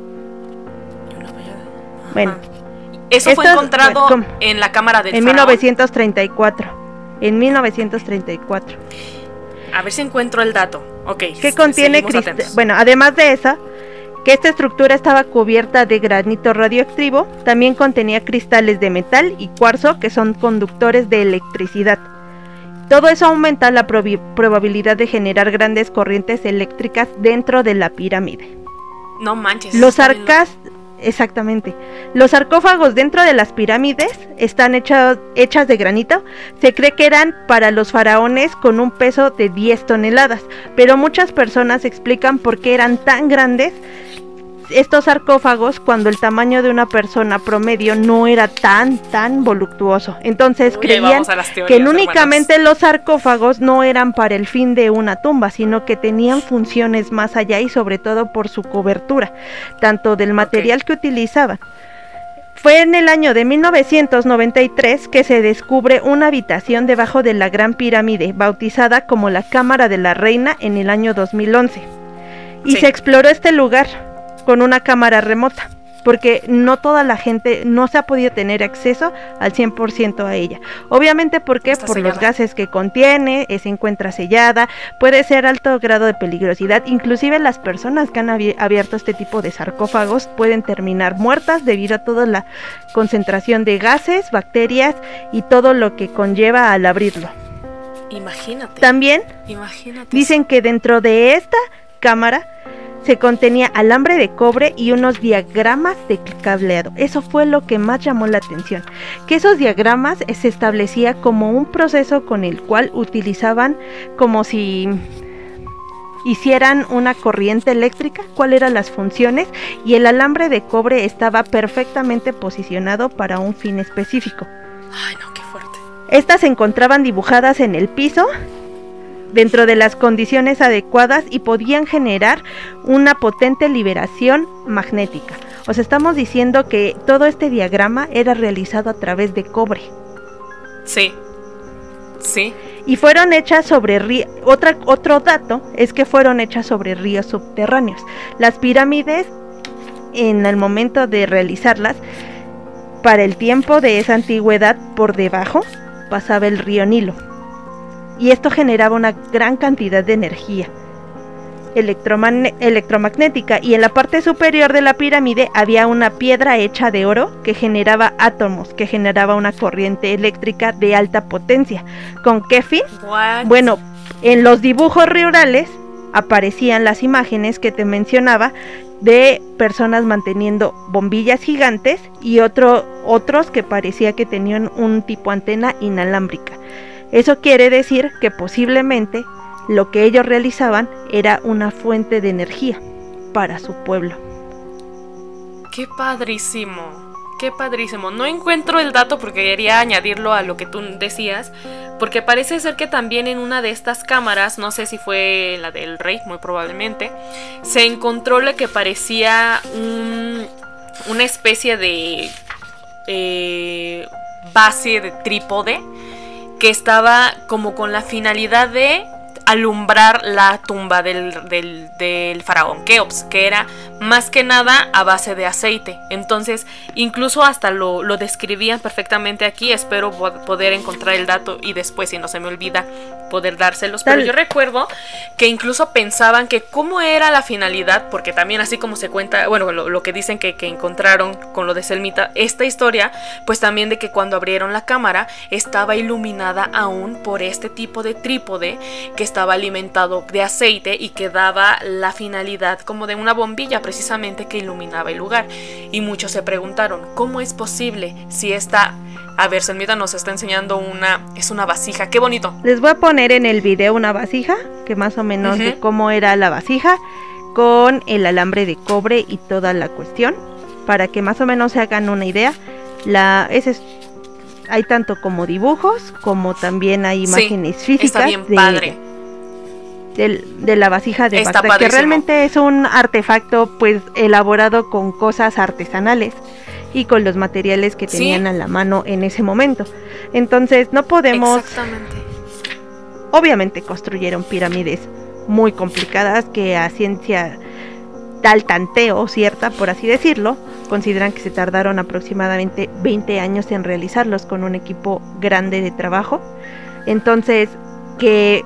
Bueno, eso fue encontrado bueno, en la cámara del en faraón. mil novecientos treinta y cuatro. En mil novecientos treinta y cuatro. A ver si encuentro el dato. Ok, que contiene cristal. Bueno, además de esa, que esta estructura estaba cubierta de granito radioactivo, también contenía cristales de metal y cuarzo que son conductores de electricidad. Todo eso aumenta la prob- probabilidad de generar grandes corrientes eléctricas dentro de la pirámide. No manches. Los sarcas, exactamente. Los sarcófagos dentro de las pirámides están hechas, hechas de granito. Se cree que eran para los faraones con un peso de diez toneladas, pero muchas personas explican por qué eran tan grandes estos sarcófagos cuando el tamaño de una persona promedio no era tan tan voluptuoso. Entonces Uy, creían teorías, que únicamente hermanos. Los sarcófagos no eran para el fin de una tumba, sino que tenían funciones más allá y sobre todo por su cobertura, tanto del material okay. que utilizaban. Fue en el año de mil novecientos noventa y tres que se descubre una habitación debajo de la Gran Pirámide, bautizada como la Cámara de la Reina en el año dos mil once. Y sí. se exploró este lugar con una cámara remota, porque no toda la gente, no se ha podido tener acceso al cien por ciento a ella. Obviamente, ¿por qué? Está por sellada. Los gases que contiene, se encuentra sellada, puede ser alto grado de peligrosidad, inclusive las personas que han abi- abierto este tipo de sarcófagos pueden terminar muertas debido a toda la concentración de gases, bacterias y todo lo que conlleva al abrirlo. Imagínate. También Imagínate. dicen que dentro de esta cámara se contenía alambre de cobre y unos diagramas de cableado. Eso fue lo que más llamó la atención, que esos diagramas se establecía como un proceso con el cual utilizaban como si hicieran una corriente eléctrica, cuáles eran las funciones, y el alambre de cobre estaba perfectamente posicionado para un fin específico. Ay, no, qué fuerte. Estas se encontraban dibujadas en el piso dentro de las condiciones adecuadas y podían generar una potente liberación magnética. O sea, estamos diciendo que todo este diagrama era realizado a través de cobre. Sí, sí. Y fueron hechas sobre ríos. Otra, otro dato es que fueron hechas sobre ríos subterráneos. Las pirámides, en el momento de realizarlas, para el tiempo de esa antigüedad, por debajo pasaba el río Nilo. Y esto generaba una gran cantidad de energía electromagn- electromagnética, y en la parte superior de la pirámide había una piedra hecha de oro que generaba átomos, que generaba una corriente eléctrica de alta potencia. ¿Con qué fin? What? Bueno, en los dibujos rurales aparecían las imágenes que te mencionaba de personas manteniendo bombillas gigantes y otro, otros que parecía que tenían un tipo antena inalámbrica. Eso quiere decir que posiblemente lo que ellos realizaban era una fuente de energía para su pueblo. ¡Qué padrísimo! ¡Qué padrísimo! No encuentro el dato porque quería añadirlo a lo que tú decías, porque parece ser que también en una de estas cámaras, no sé si fue la del rey, muy probablemente, se encontró lo que parecía un, una especie de eh, base de trípode, que estaba como con la finalidad de alumbrar la tumba del, del, del faraón Keops, que era más que nada a base de aceite. Entonces, incluso hasta lo, lo describían perfectamente aquí. Espero poder encontrar el dato y después, si no se me olvida, poder dárselos. Pero yo recuerdo que incluso pensaban que cómo era la finalidad, porque también así como se cuenta, bueno, lo, lo que dicen que, que encontraron con lo de Selmita, esta historia, pues también de que cuando abrieron la cámara estaba iluminada aún por este tipo de trípode que estaba alimentado de aceite y que daba la finalidad como de una bombilla precisamente que iluminaba el lugar. Y muchos se preguntaron, ¿cómo es posible si esta... A ver, Selmita nos está enseñando una... Es una vasija, qué bonito. Les voy a poner en el video una vasija, que más o menos uh-huh. de cómo era la vasija, con el alambre de cobre y toda la cuestión, para que más o menos se hagan una idea. La, ese es, hay tanto como dibujos, como también hay imágenes sí, físicas. Está bien padre. De, de, de la vasija de Bastra, que realmente es un artefacto pues elaborado con cosas artesanales y con los materiales que tenían ¿Sí? a la mano en ese momento. Entonces no podemos... Exactamente. Obviamente construyeron pirámides muy complicadas que a ciencia tal tanteo cierta, por así decirlo, consideran que se tardaron aproximadamente veinte años en realizarlos con un equipo grande de trabajo. Entonces, que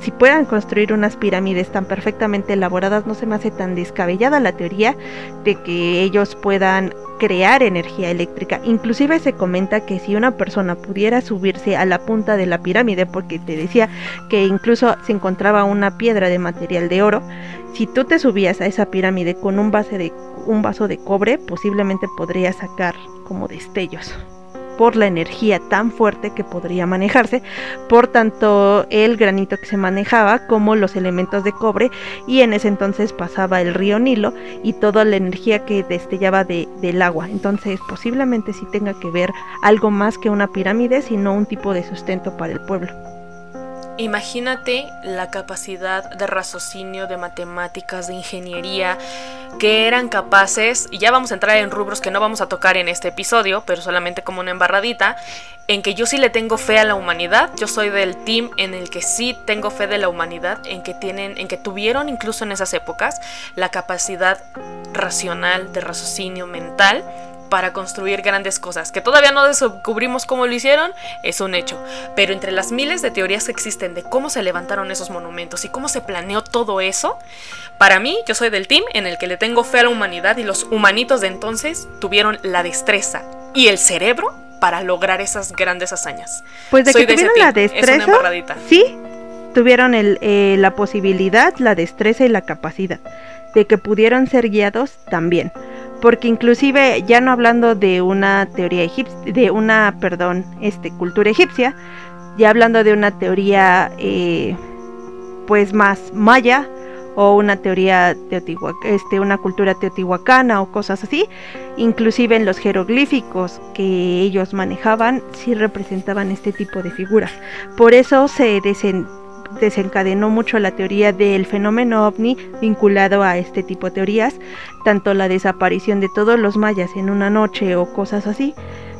si puedan construir unas pirámides tan perfectamente elaboradas, no se me hace tan descabellada la teoría de que ellos puedan crear energía eléctrica. Inclusive se comenta que si una persona pudiera subirse a la punta de la pirámide, porque te decía que incluso se encontraba una piedra de material de oro, si tú te subías a esa pirámide con un, base de, un vaso de cobre, posiblemente podrías sacar como destellos, por la energía tan fuerte que podría manejarse, por tanto el granito que se manejaba como los elementos de cobre, y en ese entonces pasaba el río Nilo y toda la energía que destellaba de, del agua. Entonces posiblemente sí tenga que ver algo más que una pirámide, sino un tipo de sustento para el pueblo. Imagínate la capacidad de raciocinio, de matemáticas, de ingeniería, que eran capaces, y ya vamos a entrar en rubros que no vamos a tocar en este episodio, pero solamente como una embarradita, en que yo sí le tengo fe a la humanidad. Yo soy del team en el que sí tengo fe de la humanidad, en que tienen, en que tuvieron incluso en esas épocas la capacidad racional, de raciocinio mental, para construir grandes cosas, que todavía no descubrimos cómo lo hicieron, es un hecho, pero entre las miles de teorías que existen de cómo se levantaron esos monumentos y cómo se planeó todo eso, para mí, yo soy del team en el que le tengo fe a la humanidad, y los humanitos de entonces tuvieron la destreza y el cerebro para lograr esas grandes hazañas. Pues de soy que de tuvieron la destreza, sí, tuvieron el, eh, la posibilidad, la destreza y la capacidad, de que pudieron ser guiados también. Porque inclusive, ya no hablando de una teoría egipcia, de una, perdón, este, cultura egipcia, ya hablando de una teoría eh, pues más maya, o una teoría teotihuac- este, una cultura teotihuacana o cosas así, inclusive en los jeroglíficos que ellos manejaban, sí representaban este tipo de figuras. Por eso se desen desencadenó mucho la teoría del fenómeno ovni vinculado a este tipo de teorías, tanto la desaparición de todos los mayas en una noche o cosas así,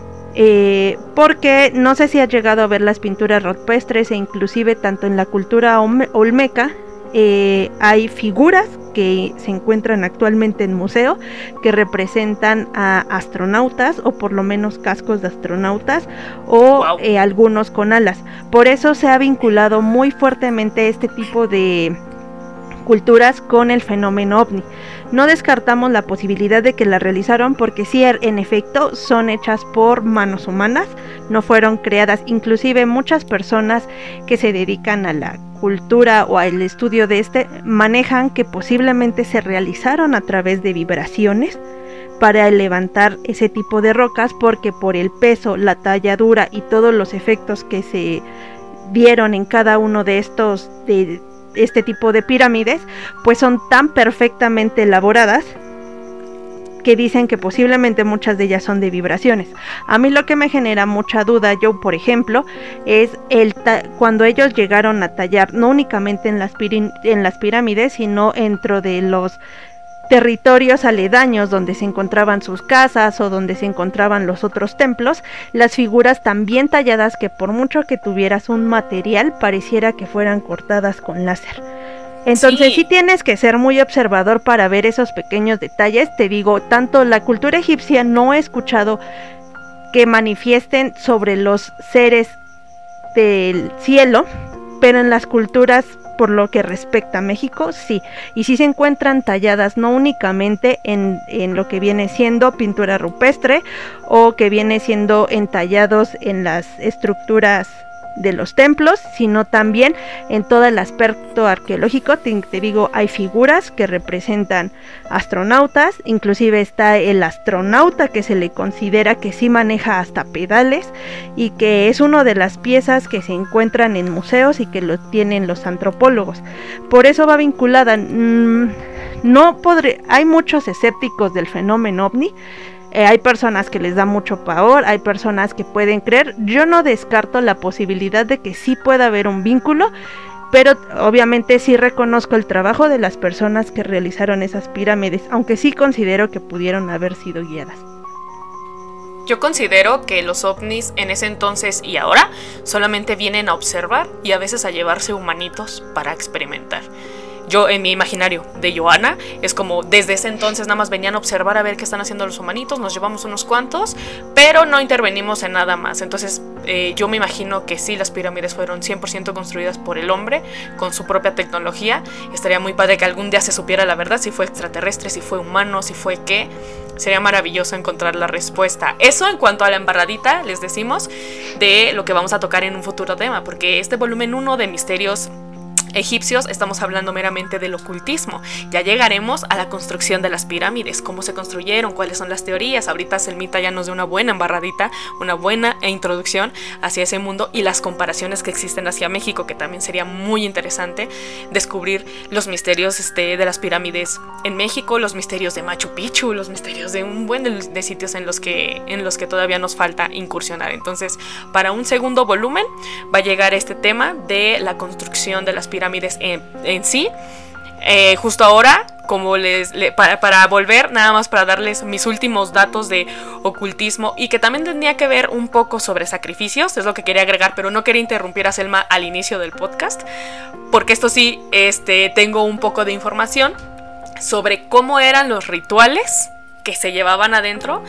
eh, porque no sé si has llegado a ver las pinturas rupestres, e inclusive tanto en la cultura olmeca eh, hay figuras que se encuentran actualmente en museo que representan a astronautas, o por lo menos cascos de astronautas, o wow. eh, algunos con alas. Por eso se ha vinculado muy fuertemente este tipo de culturas con el fenómeno ovni. No descartamos la posibilidad de que la realizaron, porque sí, en efecto son hechas por manos humanas, no fueron creadas. Inclusive muchas personas que se dedican a la cultura o al estudio de este manejan que posiblemente se realizaron a través de vibraciones para levantar ese tipo de rocas, porque por el peso, la talladura y todos los efectos que se dieron en cada uno de estos de este tipo de pirámides, pues son tan perfectamente elaboradas que dicen que posiblemente muchas de ellas son de vibraciones. A mí lo que me genera mucha duda, yo por ejemplo, es el cuando ellos llegaron a tallar, no únicamente en las, en las pirámides, sino dentro de los territorios aledaños donde se encontraban sus casas o donde se encontraban los otros templos, las figuras también talladas que por mucho que tuvieras un material pareciera que fueran cortadas con láser. Entonces sí. sí tienes que ser muy observador para ver esos pequeños detalles. Te digo, tanto la cultura egipcia no he escuchado que manifiesten sobre los seres del cielo, pero en las culturas, por lo que respecta a México, sí, y sí se encuentran talladas no únicamente en, en lo que viene siendo pintura rupestre, o que viene siendo entallados en las estructuras de los templos, sino también en todo el aspecto arqueológico. Te, te digo, hay figuras que representan astronautas, inclusive está el astronauta que se le considera que sí maneja hasta pedales, y que es una de las piezas que se encuentran en museos y que lo tienen los antropólogos. Por eso va vinculada. Mmm, no podré, hay muchos escépticos del fenómeno ovni. Eh, hay personas que les da mucho pavor, hay personas que pueden creer. Yo no descarto la posibilidad de que sí pueda haber un vínculo, pero obviamente sí reconozco el trabajo de las personas que realizaron esas pirámides, aunque sí considero que pudieron haber sido guiadas. Yo considero que los ovnis en ese entonces y ahora solamente vienen a observar y a veces a llevarse humanitos para experimentar. yo en mi imaginario de Johanna, es como desde ese entonces nada más venían a observar a ver qué están haciendo los humanitos, nos llevamos unos cuantos, pero no intervenimos en nada más. Entonces eh, yo me imagino que sí, las pirámides fueron cien por ciento construidas por el hombre, con su propia tecnología. Estaría muy padre que algún día se supiera la verdad, si fue extraterrestre, si fue humano, si fue qué. Sería maravilloso encontrar la respuesta. Eso en cuanto a la embarradita, les decimos, de lo que vamos a tocar en un futuro tema, porque este volumen uno de Misterios Egipcios estamos hablando meramente del ocultismo. Ya llegaremos a la construcción de las pirámides, cómo se construyeron, cuáles son las teorías. Ahorita Selmita ya nos dio una buena embarradita, una buena introducción hacia ese mundo y las comparaciones que existen hacia México, que también sería muy interesante descubrir los misterios este, de las pirámides en México, los misterios de Machu Picchu, los misterios de un buen de, de sitios en los que en los que todavía nos falta incursionar. Entonces, para un segundo volumen va a llegar este tema de la construcción de las pirámides pirámides en, en sí. Eh, justo ahora, como les le, para, para volver, nada más para darles mis últimos datos de ocultismo y que también tendría que ver un poco sobre sacrificios, es lo que quería agregar, pero no quería interrumpir a Selma al inicio del podcast, porque esto sí, este, tengo un poco de información sobre cómo eran los rituales que se llevaban adentro,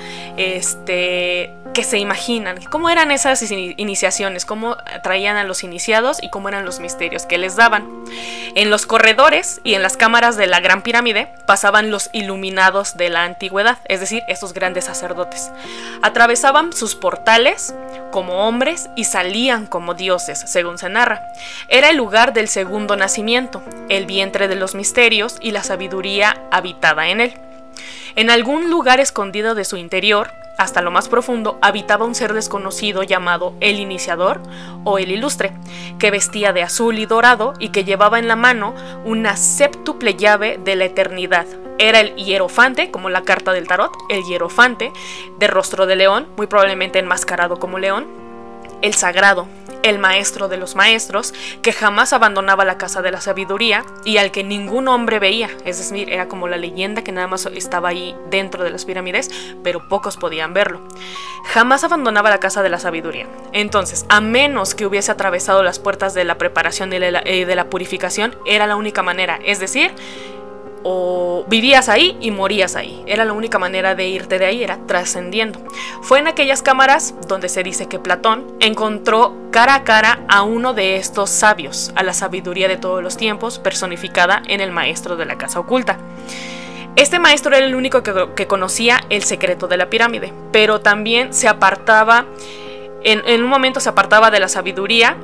este, que se imaginan, cómo eran esas iniciaciones, cómo traían a los iniciados y cómo eran los misterios que les daban. En los corredores y en las cámaras de la Gran Pirámide pasaban los iluminados de la antigüedad, es decir, estos grandes sacerdotes. Atravesaban sus portales como hombres y salían como dioses, según se narra. Era el lugar del segundo nacimiento, el vientre de los misterios y la sabiduría habitada en él. En algún lugar escondido de su interior, hasta lo más profundo, habitaba un ser desconocido llamado el Iniciador o el Ilustre, que vestía de azul y dorado y que llevaba en la mano una séptuple llave de la eternidad. Era el hierofante, como la carta del tarot, el hierofante, de rostro de león, muy probablemente enmascarado como león, el sagrado, el maestro de los maestros, que jamás abandonaba la casa de la sabiduría y al que ningún hombre veía, es decir, era como la leyenda que nada más estaba ahí dentro de las pirámides, pero pocos podían verlo. Jamás abandonaba la casa de la sabiduría. Entonces, a menos que hubiese atravesado las puertas de la preparación y de la, eh, de la purificación, era la única manera, es decir, o vivías ahí y morías ahí. Era la única manera de irte de ahí, era trascendiendo. Fue en aquellas cámaras donde se dice que Platón encontró cara a cara a uno de estos sabios, a la sabiduría de todos los tiempos, personificada en el maestro de la casa oculta. Este maestro era el único que, que conocía el secreto de la pirámide, pero también se apartaba, en, en un momento se apartaba de la sabiduría,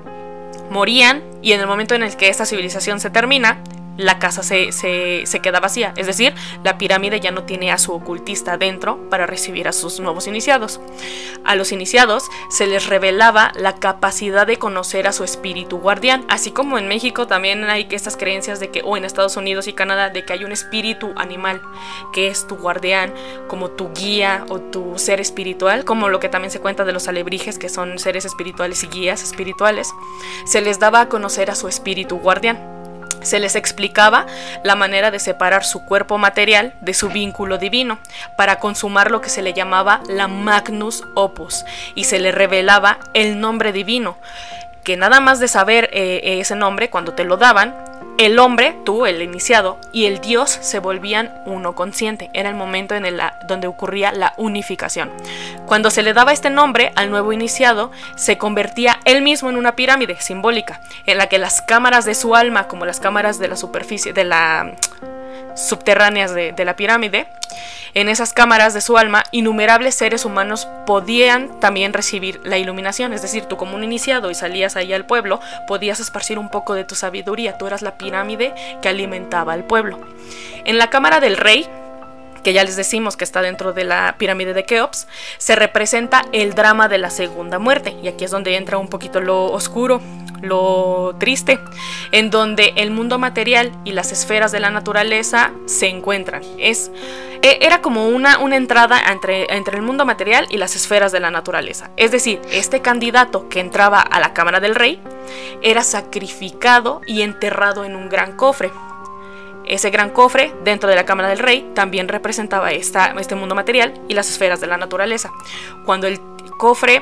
morían, y en el momento en el que esta civilización se termina, la casa se, se, se queda vacía, es decir, la pirámide ya no tiene a su ocultista dentro para recibir a sus nuevos iniciados. A los iniciados se les revelaba la capacidad de conocer a su espíritu guardián, así como en México también hay estas creencias de que, o en Estados Unidos y Canadá, de que hay un espíritu animal que es tu guardián, como tu guía o tu ser espiritual, como lo que también se cuenta de los alebrijes, que son seres espirituales y guías espirituales. Se les daba a conocer a su espíritu guardián. Se les explicaba la manera de separar su cuerpo material de su vínculo divino para consumar lo que se le llamaba la Magnus Opus, y se le revelaba el nombre divino, que nada más de saber eh, ese nombre, cuando te lo daban, el hombre, tú, el iniciado, y el dios se volvían uno consciente. Era el momento en el donde ocurría la unificación. Cuando se le daba este nombre al nuevo iniciado, se convertía él mismo en una pirámide simbólica, en la que las cámaras de su alma, como las cámaras de la superficie, de la subterráneas de, de la pirámide, en esas cámaras de su alma, innumerables seres humanos podían también recibir la iluminación. Es decir, tú como un iniciado y salías ahí al pueblo, podías esparcir un poco de tu sabiduría. Tú eras la pirámide que alimentaba al pueblo. En la cámara del rey, que ya les decimos que está dentro de la pirámide de Keops, se representa el drama de la segunda muerte. Y aquí es donde entra un poquito lo oscuro, lo triste, en donde el mundo material y las esferas de la naturaleza se encuentran. Es, era como una, una entrada entre, entre el mundo material y las esferas de la naturaleza. Es decir, este candidato que entraba a la cámara del rey era sacrificado y enterrado en un gran cofre. Ese gran cofre dentro de la cámara del rey también representaba esta, este mundo material y las esferas de la naturaleza. Cuando el cofre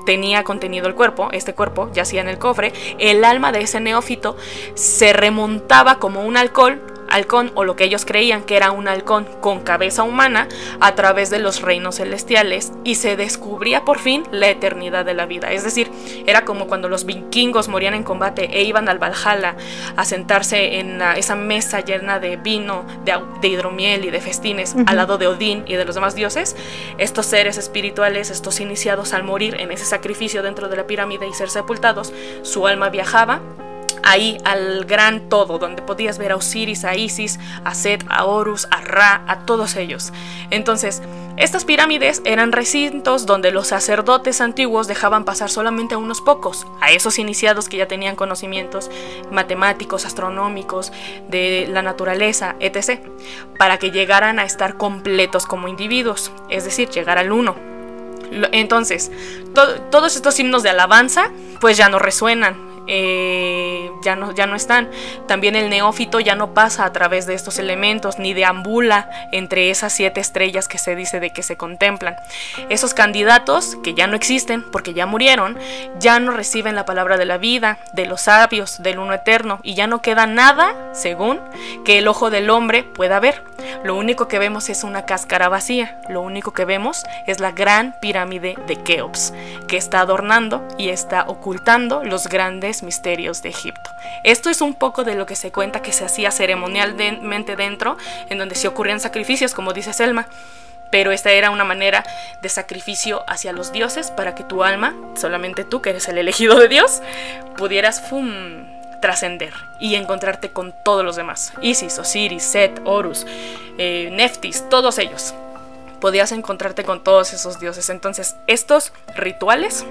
tenía contenido el cuerpo, este cuerpo yacía en el cofre, el alma de ese neófito se remontaba como un alcohol, halcón, o lo que ellos creían que era un halcón con cabeza humana, a través de los reinos celestiales, y se descubría por fin la eternidad de la vida. Es decir, era como cuando los vikingos morían en combate e iban al Valhalla a sentarse en la, esa mesa llena de vino, de, de hidromiel y de festines, uh-huh, al lado de Odín y de los demás dioses. Estos seres espirituales, estos iniciados, al morir en ese sacrificio dentro de la pirámide y ser sepultados, su alma viajaba ahí al gran todo, donde podías ver a Osiris, a Isis, a Set, a Horus, a Ra, a todos ellos. Entonces, estas pirámides eran recintos donde los sacerdotes antiguos dejaban pasar solamente a unos pocos, a esos iniciados que ya tenían conocimientos matemáticos, astronómicos, de la naturaleza, etcétera, para que llegaran a estar completos como individuos, es decir, llegar al uno. Entonces, to- todos estos himnos de alabanza pues ya no resuenan. Eh, ya, no, ya no están. También el neófito ya no pasa a través de estos elementos, ni deambula entre esas siete estrellas que se dice de que se contemplan. Esos candidatos, que ya no existen porque ya murieron, ya no reciben la palabra de la vida, de los sabios, del uno eterno, y ya no queda nada, según, que el ojo del hombre pueda ver. Lo único que vemos es una cáscara vacía. Lo único que vemos es la gran pirámide de Keops, que está adornando y está ocultando los grandes misterios de Egipto. Esto es un poco de lo que se cuenta que se hacía ceremonialmente dentro, en donde se ocurrían sacrificios, como dice Selma, pero esta era una manera de sacrificio hacia los dioses para que tu alma, solamente tú que eres el elegido de Dios, pudieras fum, trascender y encontrarte con todos los demás, Isis, Osiris, Set, Horus, eh, Neftis, todos ellos. Podías encontrarte con todos esos dioses. Entonces, estos rituales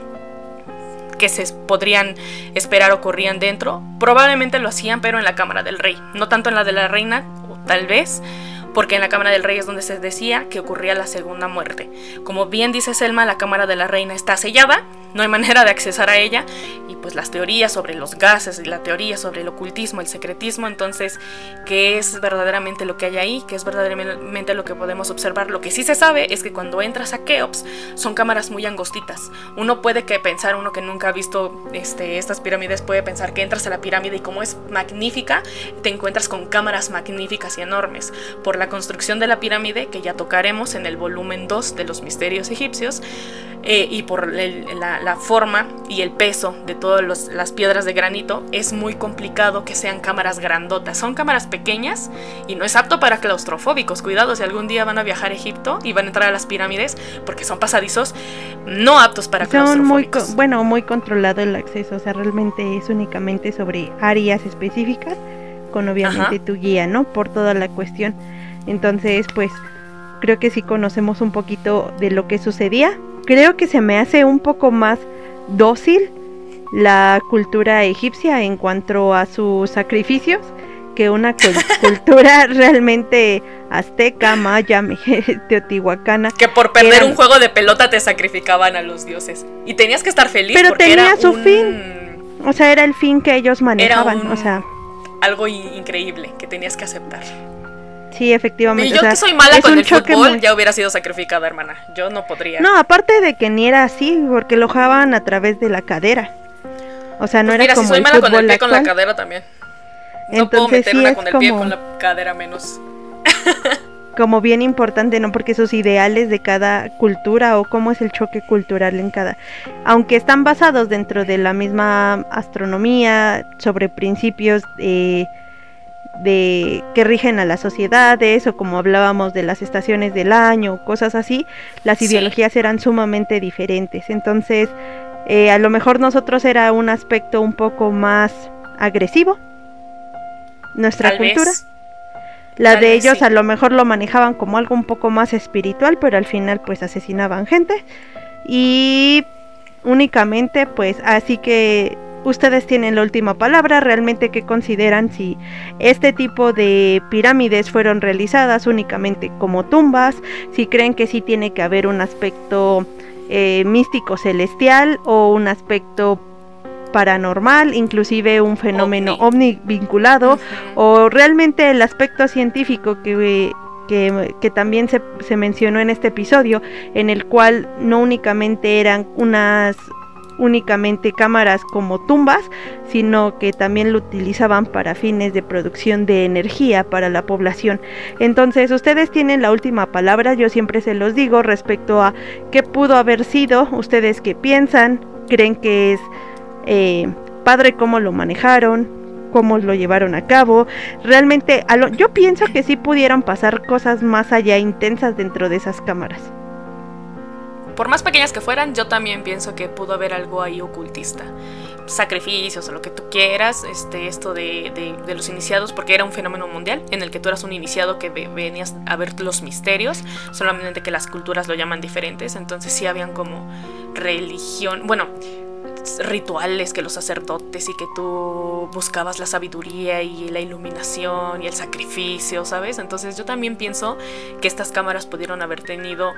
que se podrían esperar ocurrían dentro, probablemente lo hacían, pero en la cámara del rey, no tanto en la de la reina, o tal vez, porque en la cámara del rey es donde se decía que ocurría la segunda muerte. Como bien dice Selma, la cámara de la reina está sellada, no hay manera de accesar a ella, y pues las teorías sobre los gases y la teoría sobre el ocultismo, el secretismo, entonces, ¿qué es verdaderamente lo que hay ahí? ¿Qué es verdaderamente lo que podemos observar? Lo que sí se sabe es que cuando entras a Keops son cámaras muy angostitas. Uno puede que pensar, uno que nunca ha visto este, estas pirámides, puede pensar que entras a la pirámide y como es magnífica, te encuentras con cámaras magníficas y enormes. Por la construcción de la pirámide, que ya tocaremos en el volumen dos de los misterios egipcios, eh, y por el, la, la forma y el peso de todas las piedras de granito, es muy complicado que sean cámaras grandotas. Son cámaras pequeñas y no es apto para claustrofóbicos. Cuidado si algún día van a viajar a Egipto y van a entrar a las pirámides, porque son pasadizos no aptos para son claustrofóbicos. Muy, bueno, muy controlado el acceso, o sea, realmente es únicamente sobre áreas específicas, con obviamente Ajá. tu guía, ¿no? Por toda la cuestión. Entonces, pues, creo que sí conocemos un poquito de lo que sucedía. Creo que se me hace un poco más dócil la cultura egipcia en cuanto a sus sacrificios que una cul- cultura realmente azteca, maya, teotihuacana. Que por perder eran... un juego de pelota te sacrificaban a los dioses. Y tenías que estar feliz. Pero porque tenía era su un... fin. O sea, era el fin que ellos manejaban. Era un... o sea, algo increíble que tenías que aceptar. Sí, efectivamente. Y yo o sea, que soy mala con el fútbol, muy... ya hubiera sido sacrificada, hermana. Yo no podría. No, aparte de que ni era así, porque lo jugaban a través de la cadera. O sea, no pues era mira, como si soy el mala con el pie actual. con la cadera también. No Entonces, puedo meter sí una con el pie como... con la cadera menos. Como bien importante, ¿no? Porque sus ideales de cada cultura o cómo es el choque cultural en cada... Aunque están basados dentro de la misma astronomía, sobre principios de... de que rigen a las sociedades, o como hablábamos de las estaciones del año, cosas así, las sí. ideologías eran sumamente diferentes. Entonces, eh, a lo mejor nosotros era un aspecto un poco más agresivo, nuestra Tal cultura. Vez. La Tal de ellos sí. a lo mejor lo manejaban como algo un poco más espiritual, pero al final pues asesinaban gente. Y únicamente pues así que... Ustedes tienen la última palabra, realmente qué consideran si este tipo de pirámides fueron realizadas únicamente como tumbas, si creen que sí tiene que haber un aspecto eh, místico celestial o un aspecto paranormal, inclusive un fenómeno ovni, ovni vinculado, uh-huh. o realmente el aspecto científico que... Que, que también se, se mencionó en este episodio, en el cual no únicamente eran unas únicamente cámaras como tumbas, sino que también lo utilizaban para fines de producción de energía para la población. Entonces ustedes tienen la última palabra, yo siempre se los digo respecto a qué pudo haber sido, ustedes qué piensan, creen que es eh, padre cómo lo manejaron, cómo lo llevaron a cabo. Realmente a lo, yo pienso que sí pudieran pasar cosas más allá intensas dentro de esas cámaras. Por más pequeñas que fueran, yo también pienso que pudo haber algo ahí ocultista. Sacrificios o lo que tú quieras, este, esto de, de, de los iniciados, porque era un fenómeno mundial en el que tú eras un iniciado que ve, venías a ver los misterios, solamente que las culturas lo llaman diferentes. Entonces sí habían como religión, bueno, rituales, que los sacerdotes, y que tú buscabas la sabiduría y la iluminación y el sacrificio, ¿sabes? Entonces yo también pienso que estas cámaras pudieron haber tenido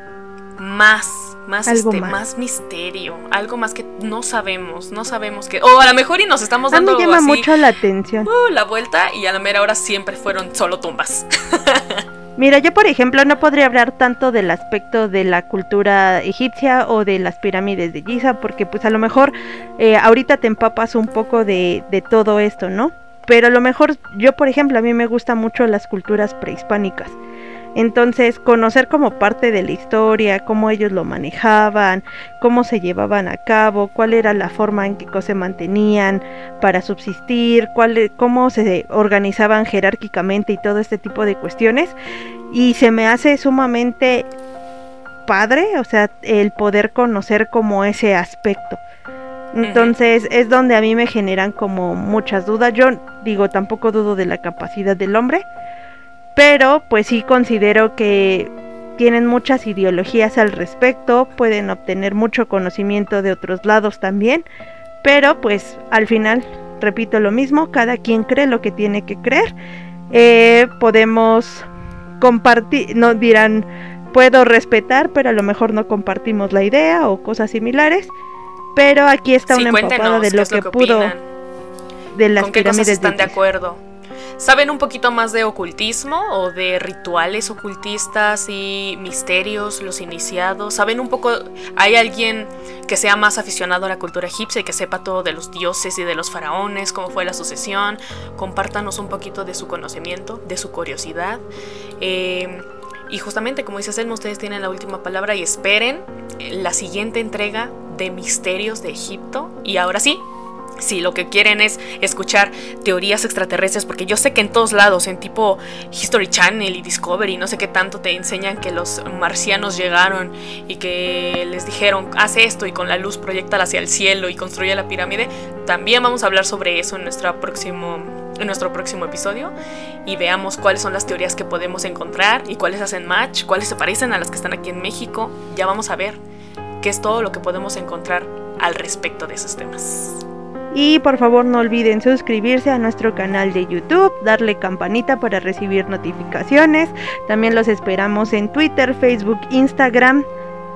más, más, este, más. más misterio, algo más que no sabemos, no sabemos que, o a lo mejor y nos estamos dando a mí llama así, mucho la atención, uh, la vuelta, y a la mera hora siempre fueron solo tumbas. Mira, yo por ejemplo no podría hablar tanto del aspecto de la cultura egipcia o de las pirámides de Giza, porque pues a lo mejor eh, ahorita te empapas un poco de, de todo esto, ¿no? Pero a lo mejor yo por ejemplo a mí me gustan mucho las culturas prehispánicas. Entonces, conocer como parte de la historia, cómo ellos lo manejaban, cómo se llevaban a cabo, cuál era la forma en que se mantenían para subsistir, cuál, cómo se organizaban jerárquicamente y todo este tipo de cuestiones. Y se me hace sumamente padre, o sea, el poder conocer como ese aspecto. Entonces, es donde a mí me generan como muchas dudas. Yo digo, tampoco dudo de la capacidad del hombre, pero pues sí considero que tienen muchas ideologías al respecto, pueden obtener mucho conocimiento de otros lados también, pero pues al final, repito lo mismo, cada quien cree lo que tiene que creer. Eh, podemos compartir, no dirán, puedo respetar, pero a lo mejor no compartimos la idea o cosas similares, pero aquí está sí, una empapada de lo que, lo que pudo opinan. De las ¿Con qué pirámides cosas están de, de acuerdo? ¿Saben un poquito más de ocultismo o de rituales ocultistas y misterios, los iniciados? ¿Saben un poco? ¿Hay alguien que sea más aficionado a la cultura egipcia y que sepa todo de los dioses y de los faraones, cómo fue la sucesión? Compártanos un poquito de su conocimiento, de su curiosidad. Eh, y justamente, como dice Selma, ustedes tienen la última palabra y esperen la siguiente entrega de Misterios de Egipto. Y ahora sí, si lo que quieren es escuchar teorías extraterrestres, porque yo sé que en todos lados, en tipo History Channel y Discovery, no sé qué tanto, te enseñan que los marcianos llegaron y que les dijeron, haz esto y con la luz proyectala hacia el cielo y construye la pirámide. También vamos a hablar sobre eso en, nuestra próximo, en nuestro próximo episodio, y veamos cuáles son las teorías que podemos encontrar y cuáles hacen match, cuáles se parecen a las que están aquí en México. Ya vamos a ver qué es todo lo que podemos encontrar al respecto de esos temas. Y por favor no olviden suscribirse a nuestro canal de YouTube, darle campanita para recibir notificaciones. También los esperamos en Twitter, Facebook, Instagram,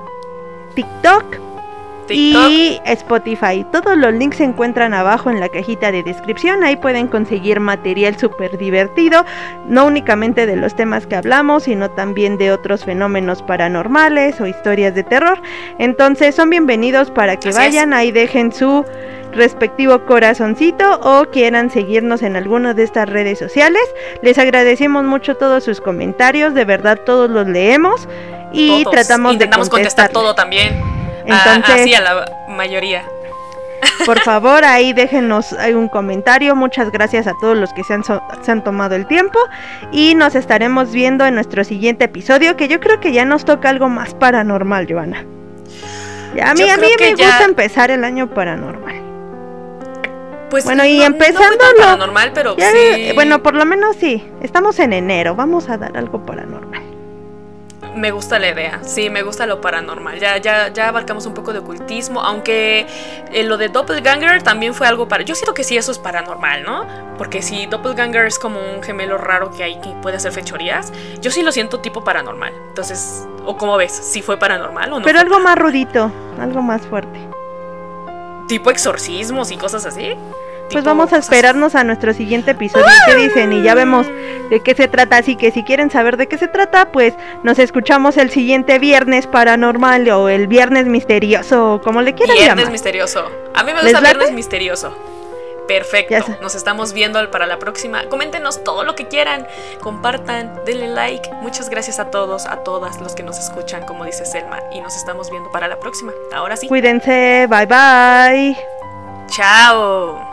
TikTok, TikTok y Spotify. Todos los links se encuentran abajo en la cajita de descripción. Ahí pueden conseguir material súper divertido, no únicamente de los temas que hablamos, sino también de otros fenómenos paranormales o historias de terror. Entonces son bienvenidos para que Así vayan, es. Ahí dejen su respectivo corazoncito o quieran seguirnos en alguna de estas redes sociales. Les agradecemos mucho todos sus comentarios, de verdad todos los leemos y todos. tratamos Intentamos de contestar. contestar todo también. Entonces, así a la mayoría. Por favor, ahí déjenos un comentario. Muchas gracias a todos los que se han, so se han tomado el tiempo. Y nos estaremos viendo en nuestro siguiente episodio, que yo creo que ya nos toca algo más paranormal, Joana. Ya, a mí, a mí me ya... gusta empezar el año paranormal. Pues bueno, y no, empezándolo. No fue tan paranormal, pero ya, sí. Bueno, por lo menos sí. Estamos en enero. Vamos a dar algo paranormal. Me gusta la idea, sí, me gusta lo paranormal. Ya, ya, ya abarcamos un poco de ocultismo, aunque eh, lo de Doppelganger también fue algo para. Yo siento que sí, eso es paranormal, ¿no? Porque si Doppelganger es como un gemelo raro que hay que puede hacer fechorías, yo sí lo siento tipo paranormal. Entonces, ¿o cómo ves? ¿Si fue paranormal o no? Pero algo más rudito, algo más fuerte. ¿Tipo exorcismos y cosas así? Pues vamos a cosas... esperarnos a nuestro siguiente episodio. ¿Qué dicen? Y ya vemos de qué se trata. Así que si quieren saber de qué se trata, pues nos escuchamos el siguiente viernes paranormal o el viernes misterioso, como le quieran viernes llamar. misterioso. A mí me gusta viernes misterioso. Perfecto. Nos estamos viendo para la próxima. Coméntenos todo lo que quieran. Compartan, denle like. Muchas gracias a todos, a todas los que nos escuchan, como dice Selma. Y nos estamos viendo para la próxima. Ahora sí. Cuídense. Bye bye. Chao.